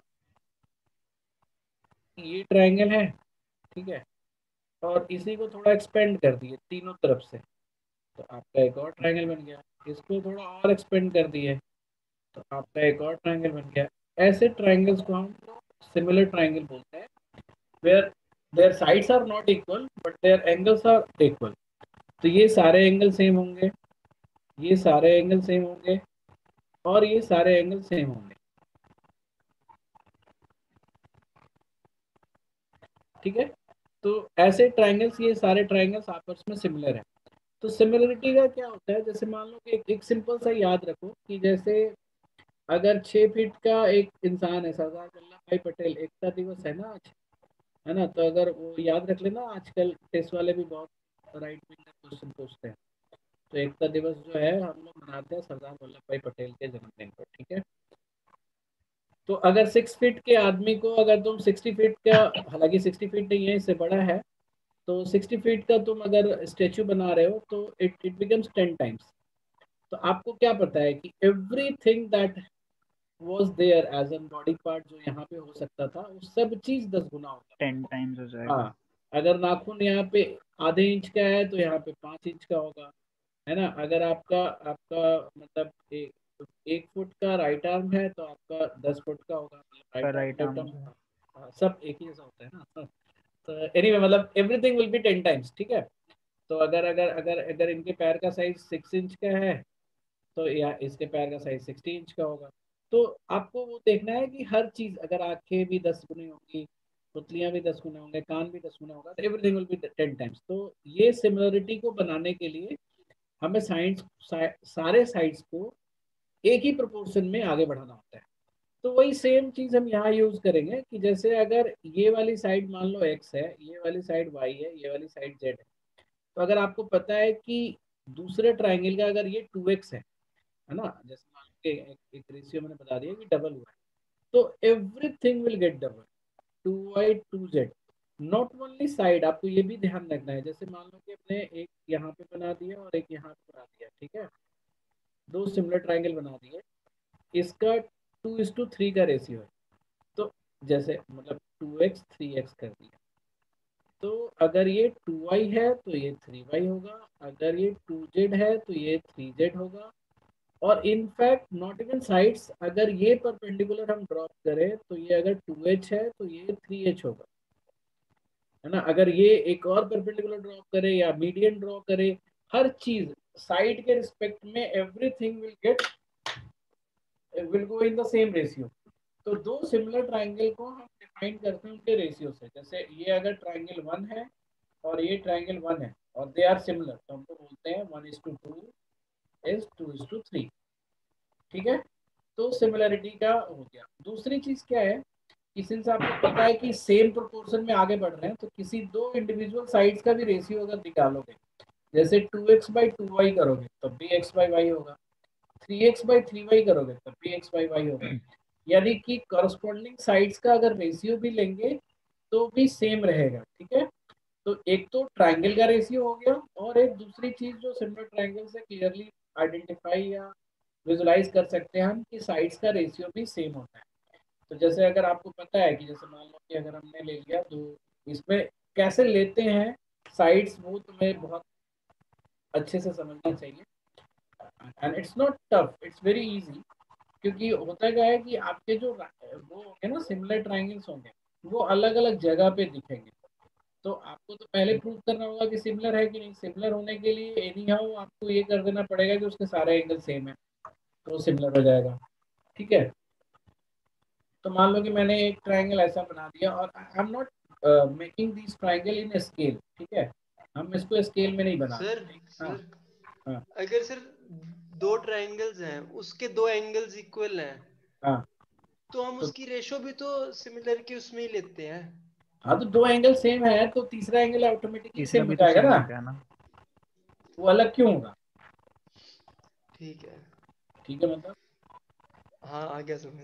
ये ट्रायंगल है, ठीक है, और इसी को थोड़ा एक्सपेंड कर दिए तीनों तरफ से, तो आपका एक और ट्रायंगल बन गया। इसको थोड़ा और एक्सपेंड कर दिए तो आपका एक और ट्रायंगल बन गया। ऐसे ट्रायंगल्स को हम सिमिलर ट्रायंगल बोलते हैं, where their sides are not equal but their angles are equal. तो ये सारे एंगल सेम होंगे, ये सारे एंगल सेम होंगे, और ये सारे एंगल सेम होंगे। ठीक है, तो ऐसे ट्रायंगल्स, ये सारे ट्रायंगल्स आपस में सिमिलर है। तो सिमिलरिटी का क्या होता है, जैसे मान लो कि एक सिंपल सा याद रखो कि जैसे अगर 6 फीट का एक इंसान है, सरदार वल्लभ भाई पटेल, एकता दिवस है ना आज, है ना, तो अगर वो याद रख लेना, आजकल टेस्ट वाले भी बहुत राइट विंग का क्वेश्चन पूछते हैं। तो एकता दिवस जो है हम लोग मनाते हैं सरदार वल्लभ भाई पटेल के जन्मदिन पर। ठीक है, तो अगर 6 फीट के आदमी को अगर तुम 60 फीट का, हालांकि 60 फीट नहीं है, इससे बड़ा है, तो 60 फीट का तुम अगर स्टेचू बना रहे हो तो इट बिकम्स 10 टाइम्स। तो आपको क्या पता है कि everything that was there as an body part जो यहाँ पे हो सकता था, वो सब चीज 10 गुना होगा। 10 टाइम्स हो जाएगा। हाँ, अगर नाखून यहाँ पे आधे इंच का है तो यहाँ पे 5 इंच का होगा, है ना। अगर आपका आपका मतलब 1 फुट का राइट आर्म है तो आपका 10 फुट का होगा, right arm right left arm arm सब एक ही जैसा होता है ना। तो एनीवे मतलब एवरीथिंग विल बी 10 टाइम्स, ठीक है। तो अगर अगर अगर अगर इनके पैर का साइज 6 इंच का है तो या इसके पैर का साइज 60 इंच का होगा। तो आपको वो देखना है कि हर चीज, अगर आंखें भी 10 गुनी होंगी, पुतलियां भी 10 गुना होंगे, कान भी 10 गुना होगा, तो एवरीथिंग विल बी 10 टाइम्स। तो ये सिमिलरिटी को बनाने के लिए हमें सारे साइड्स को एक ही प्रोपोर्शन में आगे बढ़ाना होता है। तो वही सेम चीज हम यहाँ यूज करेंगे कि जैसे अगर ये वाली साइड मान लो x है, ये वाली साइड y है, ये वाली साइड z है, तो अगर आपको पता है कि दूसरे ट्राइंगल का अगर ये 2x है ना, जैसे मान लो कि एक रेशियो मैंने बता दिया कि डबल हुआ है, तो everything will get double, 2y 2z। Not only side, आपको ये भी ध्यान रखना है, जैसे मान लो कि अपने एक यहाँ पे बना दिया और एक यहाँ पे बना दिया, ठीक है, दो सिमिलर ट्राइंगल बना दिए, इसका 2:3 का रेशियो है। तो जैसे मतलब 2x 3x कर दिया, तो अगर ये 2y है तो ये 3y होगा, अगर ये 2z है तो ये 3z होगा। और इनफैक्ट नॉट इवन साइड्स, अगर ये परपेंडिकुलर हम ड्रॉप करें तो ये अगर 2h है तो ये 3h होगा, है ना। अगर ये एक और परपेंडिकुलर ड्रॉप करे या मीडियन ड्रॉ करे, हर चीज साइड के रिस्पेक्ट में everything will go in the same ratio. तो दो सिमिलर ट्राइंगल को हम डिफाइन करते हैं उनके रेशियो से। जैसे ये अगर ट्राइंगल 1 है और ये ट्राइंगल 1 है और दे आर सिमिलर, तो हमको बोलते हैं 1:2 इज 2:3, ठीक है। तो सिमिलरिटी का हो गया। दूसरी चीज क्या है कि सिंस आपको पता है कि सेम प्रोपोर्शन में आगे बढ़ रहे हैं, तो किसी दो इंडिविजुअल साइड्स का भी रेशियो अगर निकालोगे, जैसे 2x/2y करोगे तब भी x/y होगा, 3x/3y करोगे तब भी x/y होगा। यानी कि करस्पॉन्डिंग साइड्स का अगर रेशियो भी लेंगे तो भी सेम रहेगा, ठीक है। तो एक तो ट्राइंगल का रेशियो हो गया, और एक दूसरी चीज जो सिमिलर ट्राइंगल से क्लियरली आइडेंटिफाई या विजुलाइज कर सकते हैं हम कि साइड्स का रेशियो भी सेम होता है। तो जैसे अगर आपको पता है कि जैसे मान लो कि अगर हमने ले लिया, तो इसमें कैसे लेते हैं साइड्स वो तुम्हें बहुत अच्छे से समझना चाहिए। And it's not tough, it's very easy. क्योंकि होता क्या है कि आपके जो वो होंगे ना सिमिलर ट्राइंगल्स होंगे, वो अलग अलग जगह पे दिखेंगे। तो आपको तो पहले प्रूव करना होगा कि सिमिलर है कि नहीं। सिमिलर होने के लिए एनी हाउ आपको ये कर देना पड़ेगा कि उसके सारे एंगल सेम है, तो सिमिलर हो जाएगा, ठीक है। तो मान लो कि मैंने एक ट्राइंगल ऐसा बना दिया, और I am not making this triangle in scale, ठीक है, हम इसको स्केल में नहीं बना सर रहे। हाँ सर हाँ अगर सर दो ट्राइंगल्स हैं, उसके दो एंगल्स इक्वल हैं, हाँ। तो हम तो उसकी रेशो भी तो सिमिलर की उसमें ही लेते हैं। हाँ, तो दो एंगल सेम है तो तीसरा एंगल ऑटोमेटिकली तीसरा सेम हो भी तो जाएगा सेम ना, हो गया ना। वो अलग क्यों होगा, ठीक है, ठीक है मतलब। हाँ आ गया समझ।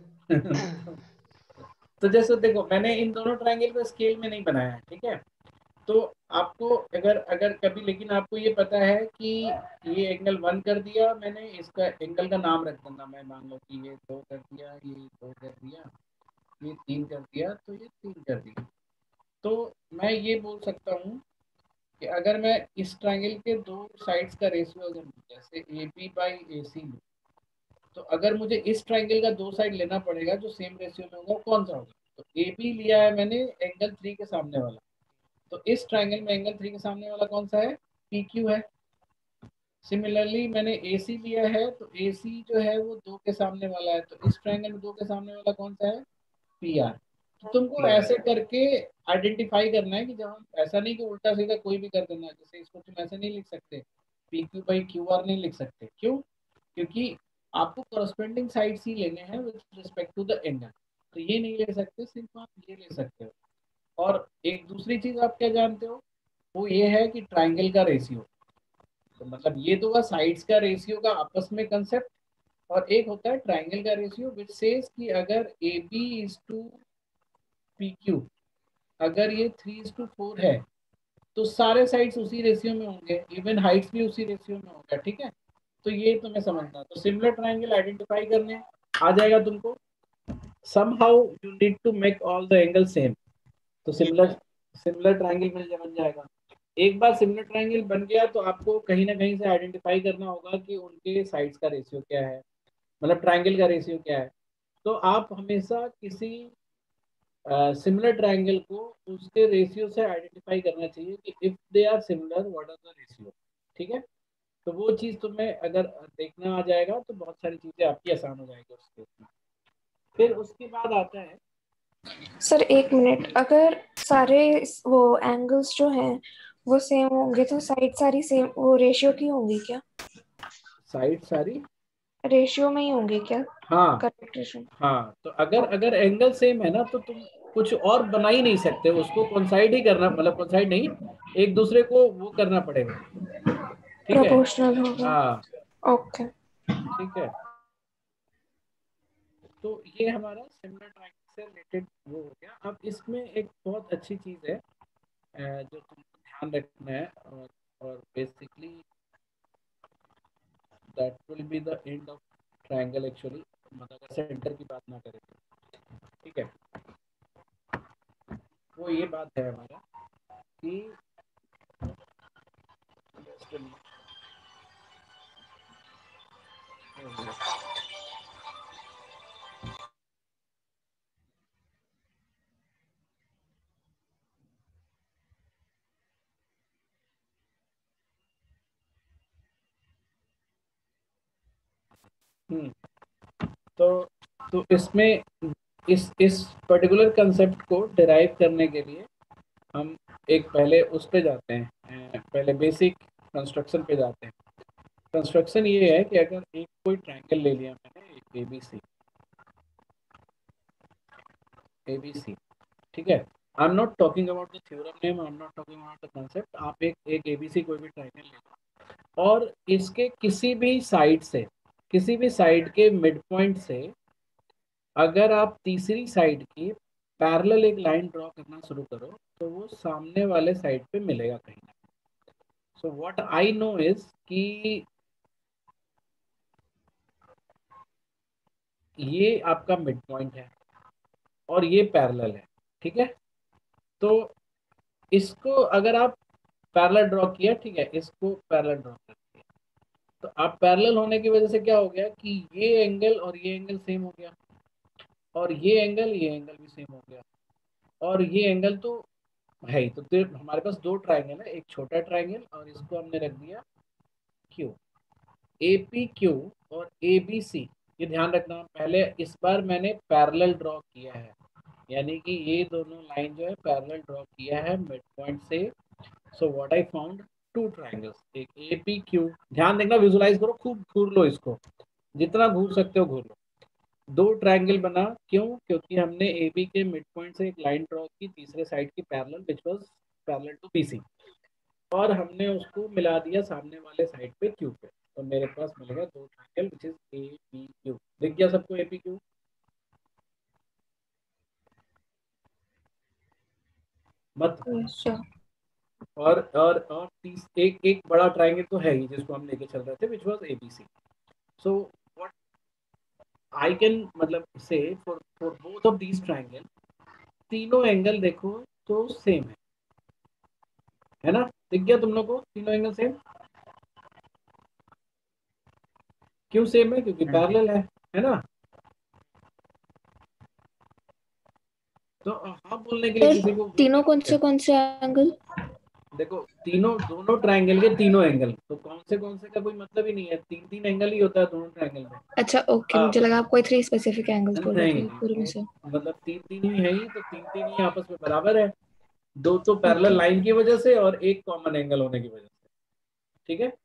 तो जैसे देखो मैंने इन दोनों ट्राइंगल को स्केल में नहीं बनाया है, ठीक है। तो आपको अगर अगर कभी, लेकिन आपको ये पता है कि ये एंगल 1 कर दिया मैंने, इसका एंगल का नाम रख दूंगा मैं, मान लो कि ये 2 कर दिया, ये 2 कर दिया, ये 3 कर दिया, तो ये 3 कर दिया। तो मैं ये बोल सकता हूँ कि अगर मैं इस ट्राइंगल के दो साइड्स का रेशियो अगर जैसे AB/AC लूँ, तो अगर मुझे इस ट्राइंगल का दो साइड लेना पड़ेगा जो सेम रेशियो में होगा, वो कौन सा होगा। तो AB लिया है मैंने एंगल 3 के सामने वाला, तो इस ट्राइंगल में एंगल 3 के सामने वाला कौन सा है, PQ है। सिमिलरली मैंने AC लिया है, तो AC जो है वो 2 के सामने वाला है, तो इस ट्राइंगल में 2 के सामने वाला कौन सा है, PR। तो तुमको PR। ऐसे करके आइडेंटिफाई करना है कि जब हम, ऐसा नहीं कि उल्टा सीधा कोई भी कर देना, जैसे इसको तुम ऐसे नहीं लिख सकते, PQ/QR नहीं लिख सकते। क्यों? क्योंकि आपको कॉरस्पॉन्डिंग साइड्स ही लेने हैं with respect to the angle. तो ये नहीं ले सकते, सिर्फ आप ये ले सकते हो। और एक दूसरी चीज आप क्या जानते हो, वो ये है कि ट्राइंगल का रेशियो, तो मतलब ये तो हुआ साइड्स का रेशियो का आपस में कंसेप्ट, और एक होता है ट्राइंगल का रेशियो विच सेज कि अगर AB/PQ, अगर ये 3:4 है तो सारे साइड्स उसी रेशियो में होंगे, इवन हाइट्स भी उसी रेशियो में होगा, ठीक है। तो ये तुम्हें समझना। तो सिमिलर ट्राइंगल आइडेंटिफाई करने हैं, आ जाएगा तुमको? somehow you need to make all the angles same, तो सिमिलर ट्रायंगल बन जाएगा। एक बार सिमिलर ट्रायंगल बन गया तो आपको कहीं ना कहीं से आइडेंटिफाई करना होगा कि उनके साइड्स का रेशियो क्या है, मतलब ट्रायंगल का रेशियो क्या है। तो आप हमेशा किसी सिमिलर ट्रायंगल को उसके रेशियो से आइडेंटिफाई करना चाहिए कि if they are similar what are the ratio. ठीक है, तो वो चीज़ तुम्हें अगर देखना आ जाएगा तो बहुत सारी चीज़ें आपकी आसान हो जाएगी उसके उसमें। फिर उसके बाद आता है सर एक मिनट, अगर सारे वो एंगल्स जो हैं वो सेम होंगे तो साइड सारी सेम वो रेशियो की होंगी क्या? साइड सारी रेशियो में ही होंगे क्या? हाँ करेक्ट रेशियो। हाँ, तो अगर एंगल सेम है ना तो तुम कुछ और बना ही नहीं सकते, उसको कोइंसाइड ही करना, मतलब कोइंसाइड नहीं, एक दूसरे को वो करना पड़ेगा। ठीक है, प्रोपोर्शनल होगा। हाँ ओके। ठीक है। तो ये हमारा सिमिलर ट्रायंगल से रिलेटेड वो हो गया। अब इसमें एक बहुत अच्छी चीज़ है जो तुमको ध्यान रखना है, और basically that will be the end of triangle actually, मतलब अगर सेंटर की बात ना करें तो। ठीक है, वो ये बात है हमारा कि तो इसमें इस पर्टिकुलर कंसेप्ट को डिराइव करने के लिए हम एक पहले उस पे जाते हैं, पहले बेसिक कंस्ट्रक्शन पे जाते हैं। कंस्ट्रक्शन ये है कि अगर एक कोई ट्रायंगल ले लिया मैंने, एक ABC, ठीक है, I am not talking about the theorem name, I am not talking about the concept. आप एक ABC कोई भी ट्रायंगल ले लो और इसके किसी भी साइड के मिड पॉइंट से अगर आप तीसरी साइड की पैरेलल एक लाइन ड्रॉ करना शुरू करो तो वो सामने वाले साइड पे मिलेगा कहीं ना। So what I know is कि ये आपका मिड पॉइंट है और ये पैरेलल है। ठीक है, तो इसको अगर आप पैरेलल ड्रॉ किया, ठीक है, इसको पैरेलल ड्रॉ कर दिया, तो आप पैरेलल होने की वजह से क्या हो गया कि ये एंगल और ये एंगल सेम हो गया, और ये एंगल भी सेम हो गया, और ये एंगल तो है ही। तो हमारे पास दो ट्राइंगल है, एक छोटा ट्राइंगल और इसको हमने रख दिया क्यू, APQ और ABC। ये ध्यान रखना, पहले इस बार मैंने पैरेलल ड्रॉ किया है, यानी कि ये दोनों लाइन जो है पैरेलल ड्रॉ किया है मिड पॉइंट से। So what I found, two triangles, एक APQ, ध्यान देखना, विजुलाइज करो, खूब घूर लो इसको, जितना घूर सकते हो घूर लो। दो ट्रायंगल बना, क्यों? क्योंकि हमने AB के मिड पॉइंट से एक लाइन ड्रॉ की तीसरे साइड की parallel, which was parallel to BC, और हमने उसको मिला दिया सामने वाले साइड पे Q पे, तो मेरे पास मिलेगा दो ट्रायंगल विच इज APQ। दिख गया सबको APQ? मत और एक बड़ा ट्रायंगल तो है ही जिसको हम लेके चल रहे थे, which was ABC। So what I can मतलब से for both of these triangle, तीनों एंगल देखो तो सेम है ना? दिख गया तुम लोग को तीनों एंगल सेम? क्यों सेम है? क्योंकि पैरेलल है ना? तो हाँ बोलने के लिए किसी को तीनों कौन से एंगल? देखो, दोनों ट्रायंगल के तीनों एंगल, तो कौन से का कोई मतलब ही नहीं है, तीन तीन एंगल ही होता है दोनों ट्रायंगल में। अच्छा ओके, मुझे लगा आप कोई 3 स्पेसिफिक एंगल्स बोल रहे थे पूरे में से। मतलब तीन तीन ही है ही, तो तीन तीन ही आपस में बराबर है, दो तो पैरेलल लाइन की वजह से और एक कॉमन एंगल होने की वजह से। ठीक है,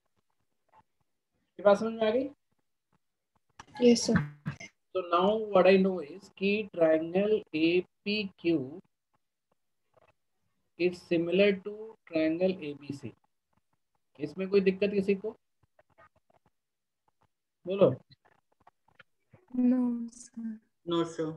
ये बात समझ में आ गई? Yes sir. So now what I know is कि triangle APQ is similar to triangle ABC। इसमें कोई दिक्कत किसी को? बोलो। No sir.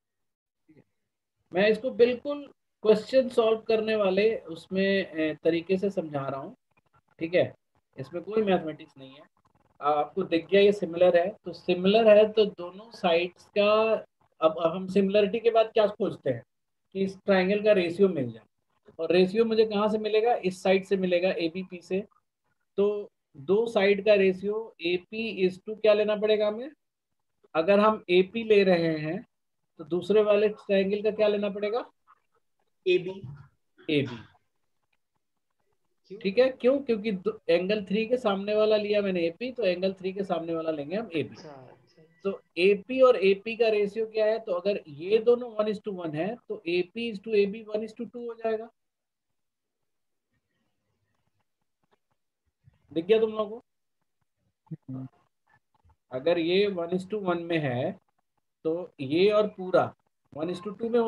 मैं इसको बिल्कुल क्वेश्चन सॉल्व करने वाले उसमें तरीके से समझा रहा हूँ। ठीक है, इसमें कोई मैथमेटिक्स नहीं है, आपको दिख गया ये सिमिलर है, तो सिमिलर है तो दोनों साइड्स का, अब हम सिमिलरिटी के बाद क्या खोजते हैं कि इस ट्राइंगल का रेशियो मिल जाए, और रेशियो मुझे कहाँ से मिलेगा, इस साइड से मिलेगा एबीपी से। तो दो साइड का रेशियो एपी इज टू क्या लेना पड़ेगा हमें, अगर हम एपी ले रहे हैं तो दूसरे वाले ट्राइंगल का क्या लेना पड़ेगा, ए बी। एबी। क्यों? ठीक है, क्यों, क्योंकि एंगल 3 के सामने वाला लिया मैंने एपी, तो एंगल 3 के सामने वाला लेंगे हम एबी। अच्छा अच्छा। तो एपी और एपी का रेशियो क्या है, तो अगर ये दोनों 1:1 है तो एपी इज टू एबी 1:2 हो जाएगा। दिख गया तुम लोगों को, अगर ये 1:1 में है तो ये और पूरा 1:2 में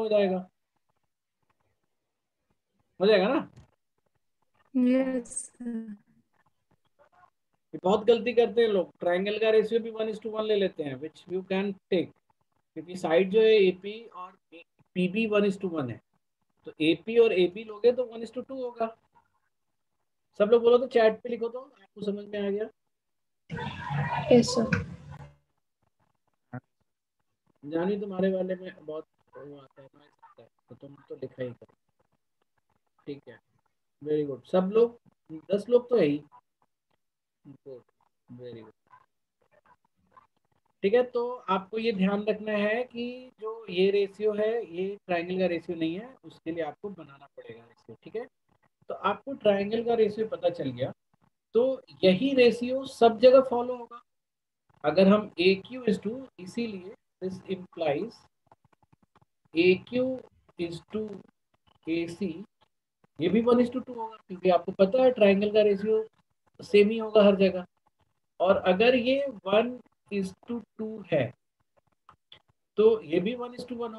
हो जाएगा ना। यस ये बहुत गलती करते हैं लोग, ट्राइंगल का रेशियो भी 1:1 ले लेते हैं, विच यू कैन टेक, क्योंकि साइड जो है एपी और पीबी 1:1 है, तो एपी और एबी लोगे तो 1:2 होगा। सब लोग बोलो तो चैट पे लिखो तो आपको समझ में आ गया। Yes sir. जानी तुम्हारे वाले में बहुत वो आता है, noise आता है, तो तुम तो लिखा ही करो। ठीक है, वेरी गुड, सब लोग 10 लोग तो है ही, गुड, वेरी गुड। ठीक है, तो आपको ये ध्यान रखना है कि जो ये रेशियो है ये ट्राइंगल का रेशियो नहीं है, उसके लिए आपको बनाना पड़ेगा रेशियो। ठीक है, तो आपको ट्राइंगल का रेशियो पता चल गया, तो यही रेशियो सब जगह फॉलो होगा। अगर हम ए क्यू इज टू, इसीलिए this implies A Q is to A C, ये भी 1:2 होगा, क्योंकि आपको पता है ट्राइंगल का रेशियो सेम ही होगा हर जगह। और अगर ये 1:2 है तो ये भी 1:1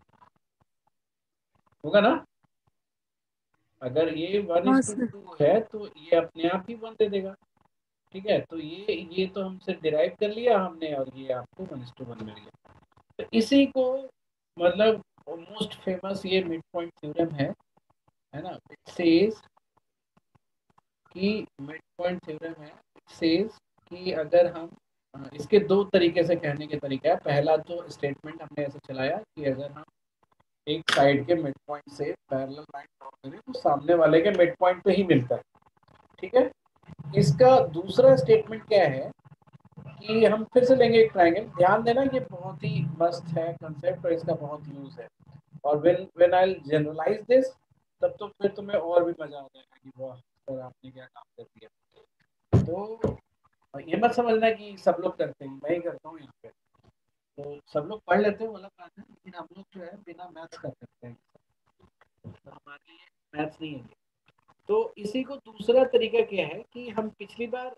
होगा ना। अगर ये वन हाँ इज टू सर। टू है तो ये अपने आप ही 1 दे देगा। ठीक है, तो ये तो हमसे डिराइव कर लिया हमने, और ये आपको 1:1 मिल गया। तो इसी को मतलब मोस्ट फेमस ये मिड पॉइंट थ्योरम है ना। इट सेज कि मिड पॉइंट थ्योरम है, इट सेज कि अगर हम इसके दो तरीके से कहने के तरीका है। पहला तो स्टेटमेंट हमने ऐसे चलाया कि अगर हम एक साइड के मिड पॉइंट से पैरेलल लाइन ड्रॉ करें तो सामने वाले के मिड पॉइंट पे ही मिलता है। ठीक है, इसका दूसरा स्टेटमेंट क्या है कि हम फिर से लेंगे एक ट्रायंगल। ध्यान देना, ये बहुत ही मस्त है कंसेप्ट और इसका बहुत यूज है। और व्हेन आई जनरलाइज दिस, तब तो फिर तुम्हें और भी मजा आ जाएगा कि वाह सर आपने क्या काम कर दिया। तो ये मत समझना कि सब लोग करते हैं, मैं ही करता हूँ यहाँ पे। तो सब लोग पढ़ लेते हैं वाला बात है, लेकिन हम लोग जो है बिना मैथ्स कर सकते हैं, तो हमारे लिए मैथ्स नहीं है। तो इसी को दूसरा तरीका क्या है कि हम पिछली बार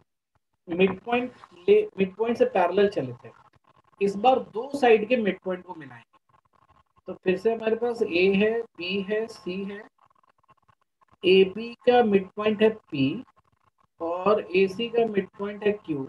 मिड पॉइंट से पैरेलल चले थे, इस बार दो साइड के मिड पॉइंट को मिलाएंगे। तो फिर से हमारे पास ए है, बी है, सी है। ए बी का मिड पॉइंट है पी और ए सी का मिड पॉइंट है क्यू,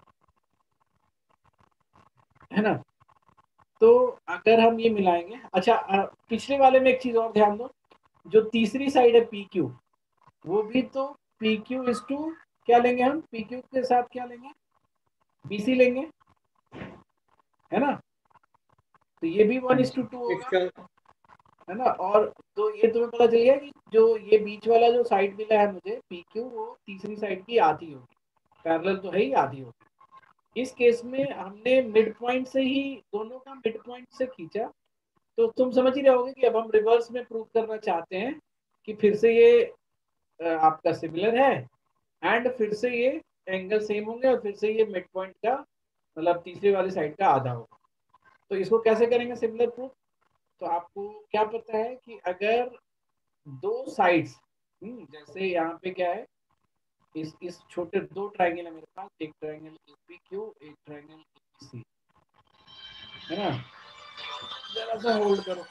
है ना। तो अगर हम ये मिलाएंगे, अच्छा पिछले वाले में एक चीज और ध्यान दो, जो तीसरी साइड है पी क्यू, वो भी तो पी क्यू इज टू क्या लेंगे हम, पी क्यू के साथ क्या लेंगे, बीसी लेंगे, है ना। तो ये भी 1:2 होगा, है ना। और तो ये तुम्हें पता चल गया कि जो ये बीच वाला जो साइड मिला है मुझे पी क्यू, वो तीसरी साइड की आधी होगी, पैरेलल तो है ही, आधी होगी। इस केस में हमने मिड पॉइंट से ही दोनों का मिड पॉइंट से खींचा, तो तुम समझ ही रहे होगे कि अब हम रिवर्स में प्रूव करना चाहते हैं कि फिर से ये आपका सिमिलर है, एंड फिर से ये एंगल सेम होंगे, और फिर से ये मिड पॉइंट का मतलब तीसरी वाली साइड का आधा होगा। तो इसको कैसे करेंगे सिमिलर प्रूफ, तो आपको क्या पता है कि अगर दो साइड्स, जैसे यहाँ पे क्या है, इस छोटे दो ट्राइंगल है मेरे पास, एक ट्राइंगल एपीक्यू, एक ट्राइंगल एबीसी, है ना। जरा सा होल्ड करो।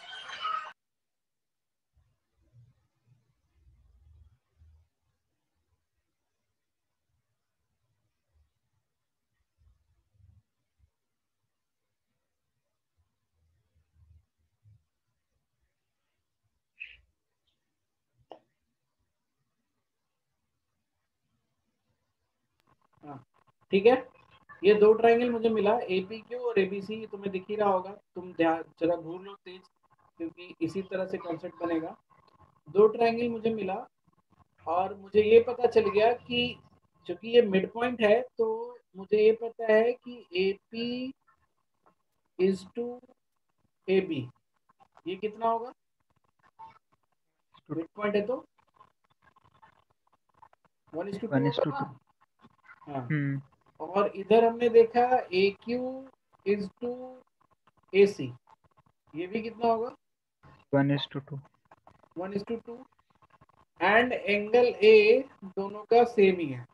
हाँ, ठीक है, ये दो ट्राइंगल मुझे मिला, APQ और ABC, तुम्हें दिख ही रहा होगा, तुम ध्यान जरा घूर लो तेज, क्योंकि इसी तरह से कॉन्सेप्ट बनेगा। दो ट्राइंगल मुझे मिला और मुझे ये पता चल गया कि चूंकि ये मिड पॉइंट है तो मुझे ये पता है कि AP इज टू AB, ये कितना होगा, मिड पॉइंट है तो 1:2 1:2। होगा ना। हाँ, हम्म। और इधर हमने देखा AQ इज टू AC, ये भी कितना होगा 1:2। 1:2, एंड एंगल A दोनों का सेम ही है,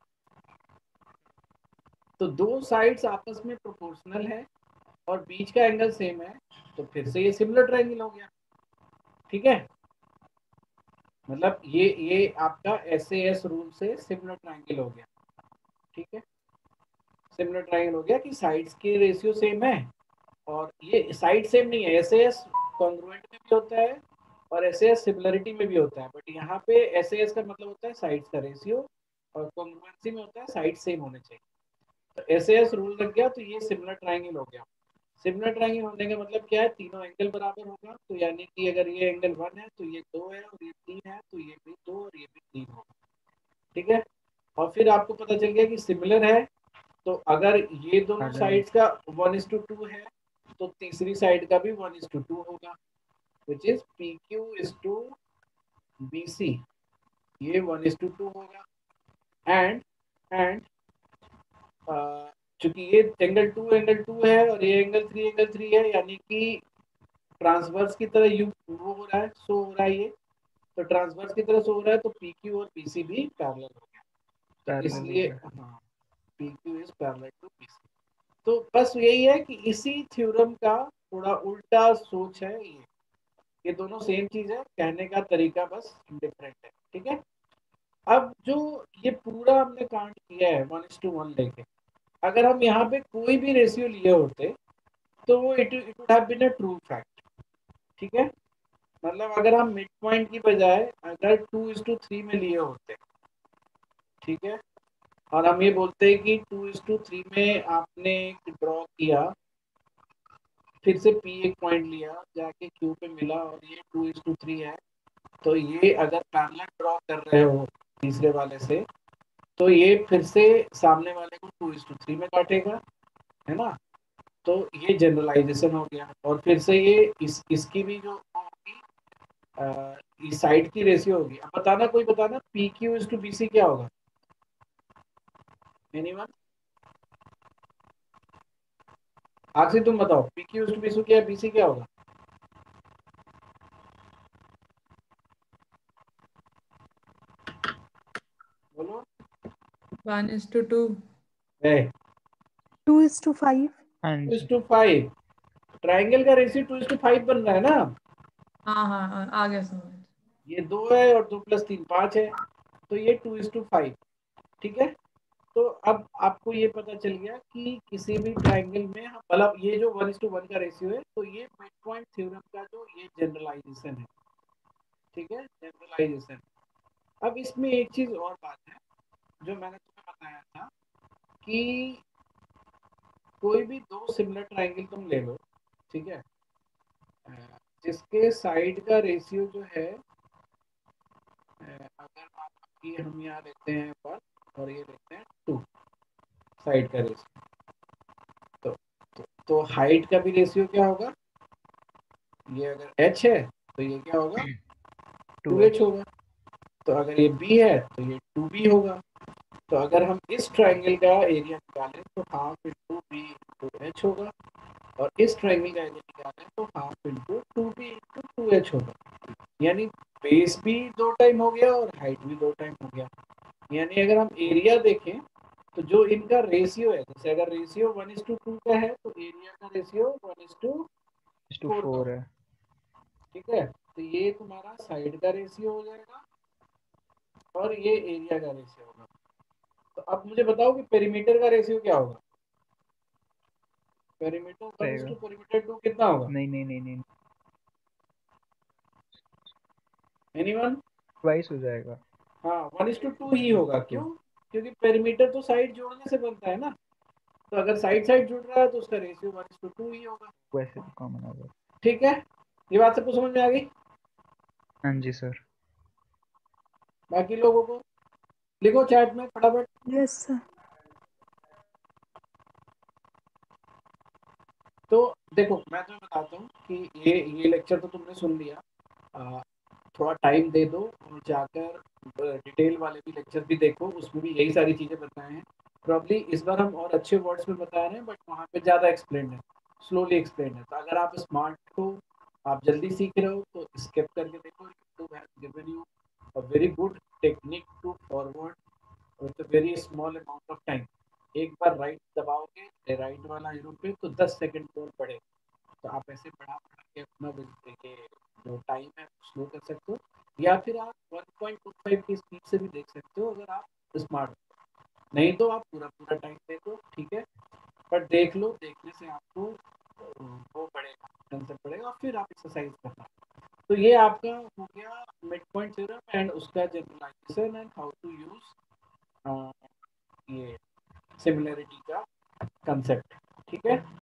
तो दो साइड्स आपस में प्रोपोर्शनल है और बीच का एंगल सेम है, तो फिर से ये सिमिलर ट्रायंगल हो गया। ठीक है, मतलब ये आपका SAS रूल से सिमिलर ट्रायंगल हो गया। ठीक है, सिमिलर ट्रायंगल हो गया कि साइड्स के रेशियो सेम है, और ये साइड सेम नहीं है, SAS कॉन्ग्रुएंट में भी होता है और SAS सिमिलरिटी में भी होता है, बट यहाँ पे SAS का मतलब होता है साइड्स का रेशियो और कॉन्ग्रुएंसी में होता है साइड सेम होने चाहिए। तो SAS रूल लग गया तो ये सिमिलर ट्रायंगल हो गया। सिमिलर ट्रायंगल होने का मतलब क्या है, तीनों एंगल बराबर होगा, तो यानी कि अगर ये एंगल 1 है तो ये 2 है, और ये 3 है तो ये भी 2 और ये भी 3 होगा। ठीक है, और फिर आपको पता चल गया कि सिमिलर है, तो अगर ये दोनों अगर साइड्स का 1:2 है तो तीसरी साइड का भी 1:2 होगा, which is PQ is to BC, ये 1:2 होगा। एंड चूंकि ये एंगल 2 है और ये एंगल 3 है, यानी कि ट्रांसवर्स की तरह यू वो हो रहा है, शो हो रहा है ये, तो ट्रांसवर्स की तरह शो हो रहा है, तो PQ और PC भी पैरेलल हो गया, तो पैरेलल हो इसलिए गया। हाँ PQ is parallel to PC। तो बस यही है कि इसी थ्योरम का थोड़ा उल्टा सोच है, ये दोनों सेम चीज है, कहने का तरीका बस डिफरेंट है। ठीक है, अब जो ये पूरा हमने कांड किया है 1:1 लेके, अगर हम यहाँ पे कोई भी रेशियो लिए होते तो वो it would have been a true fact. ठीक है, मतलब अगर हम मिड पॉइंट की बजाय अगर 2:3 में लिए होते, ठीक है, और हम ये बोलते हैं कि 2:3 में आपने ड्रॉ किया, फिर से P एक पॉइंट लिया, जाके Q पे मिला और ये 2:3 है, तो ये अगर पैरेलल ड्रॉ कर रहे हो तीसरे वाले से, तो ये फिर से सामने वाले को 2:3 में काटेगा, है ना। तो ये जनरलाइजेशन हो गया, और फिर से ये इसकी भी जो होगी इस साइड की रेशियो होगी। अब बताना, कोई बताना PQ इज टू BC क्या होगा, एनीवन? आखिरी तुम बताओ, PQ इज टू BC क्या, BC क्या होगा? बोलो। 1:2। है 2:5। हाँ जी। 2:5, ट्राइंगल का रेशियो 2:5 बन रहा है ना। हाँ हाँ हाँ, आ गया समझ। ये 2 है और 2 + 3 5 है, तो ये 2:5। ठीक है, तो अब आपको ये पता चल गया कि किसी भी ट्राइंगल में मतलब ये जो 1:1 का रेशियो है, तो ये मिड पॉइंट थ्योरम का जो ये जनरलाइजेशन है। ठीक है, जनरलाइजेशन। अब इसमें एक चीज और बात है जो मैंने तुम्हें बताया था कि कोई भी दो सिमिलर ट्राइंगल तुम ले लो, ठीक है, जिसके साइड का रेशियो जो है, अगर मान लो कि हम यहाँ लेते हैं 1 और ये लेते हैं 2, साइड का रेशियो, तो तो हाइट का भी रेशियो क्या होगा, ये अगर h है तो ये क्या होगा 2h होगा, तो अगर ये b है तो ये 2b होगा। तो अगर हम इस ट्राइंगल का एरिया निकालें तो half into B into H होगा, और इस ट्राइंगल का एरिया निकालें तो half into 2b into 2h होगा। यानी बेस भी 2 टाइम हो गया और हाइट भी 2 टाइम हो गया। यानी अगर हम एरिया देखें तो जो इनका रेशियो है, जैसे अगर रेशियो 1:2 का है तो एरिया का रेशियो 1:4 का 4 होगा। है। ठीक है, तो ये तुम्हारा साइड का रेशियो हो जाएगा और ये एरिया का रेशियो होगा। तो अब मुझे बताओ कि पेरीमीटर का रेशियो क्या होगा, पेरीमीटर 1 रहेगा। पेरीमीटर 2 कितना होगा, नहीं नहीं नहीं नहीं, एनीवन? ट्वाइस हो जाएगा। हाँ 1:2 ही होगा। क्यों? क्योंकि पेरीमीटर तो साइड जोड़ने से बनता है ना, तो अगर साइड साइड जुड़ रहा है तो उसका रेशियो 1:2 ही होगा। वैसे भी कॉमन होगा। ठीक है, ये बात सबको समझ में आ गई? हाँ जी सर। बाकी लोगों को लिखो चैट में फटाफट। Yes sir. तो देखो मैं तुम्हें बताता हूँ कि ये लेक्चर तो तुमने सुन लिया, थोड़ा टाइम दे दो और जाकर डिटेल वाले भी लेक्चर भी देखो, उसमें भी यही सारी चीज़ें बताए हैं। प्रॉब्ली इस बार हम और अच्छे वर्ड्स में बता रहे हैं, बट वहाँ पे ज़्यादा एक्सप्लेन है, स्लोली एक्सप्लेन है। तो अगर आप स्मार्ट हो, आप जल्दी सीख रहे हो, तो स्किप करके देखो। YouTube has given you a very good technique to forward with a very small amount of time. एक बार राइट दबाओगे राइट वाला एरो पे तो 10 सेकंड और बढ़ेगा। तो आप ऐसे बढ़ा के अपना ये जो टाइम है स्लो कर सकते हो, या फिर आप 1.25 की स्पीड से भी देख सकते हो अगर आप स्मार्ट हो। नहीं तो आप पूरा पूरा टाइम देखो, ठीक है, पर देख लो, देखने से आपको वो बढ़ेगा, कंसेप्ट बढ़ेगा, और फिर आप एक्सरसाइज करना। तो ये आपका हो गया मिड पॉइंट थ्योरम एंड उसका generalisation and how to use ये सिमिलरिटी का कंसेप्ट। ठीक है,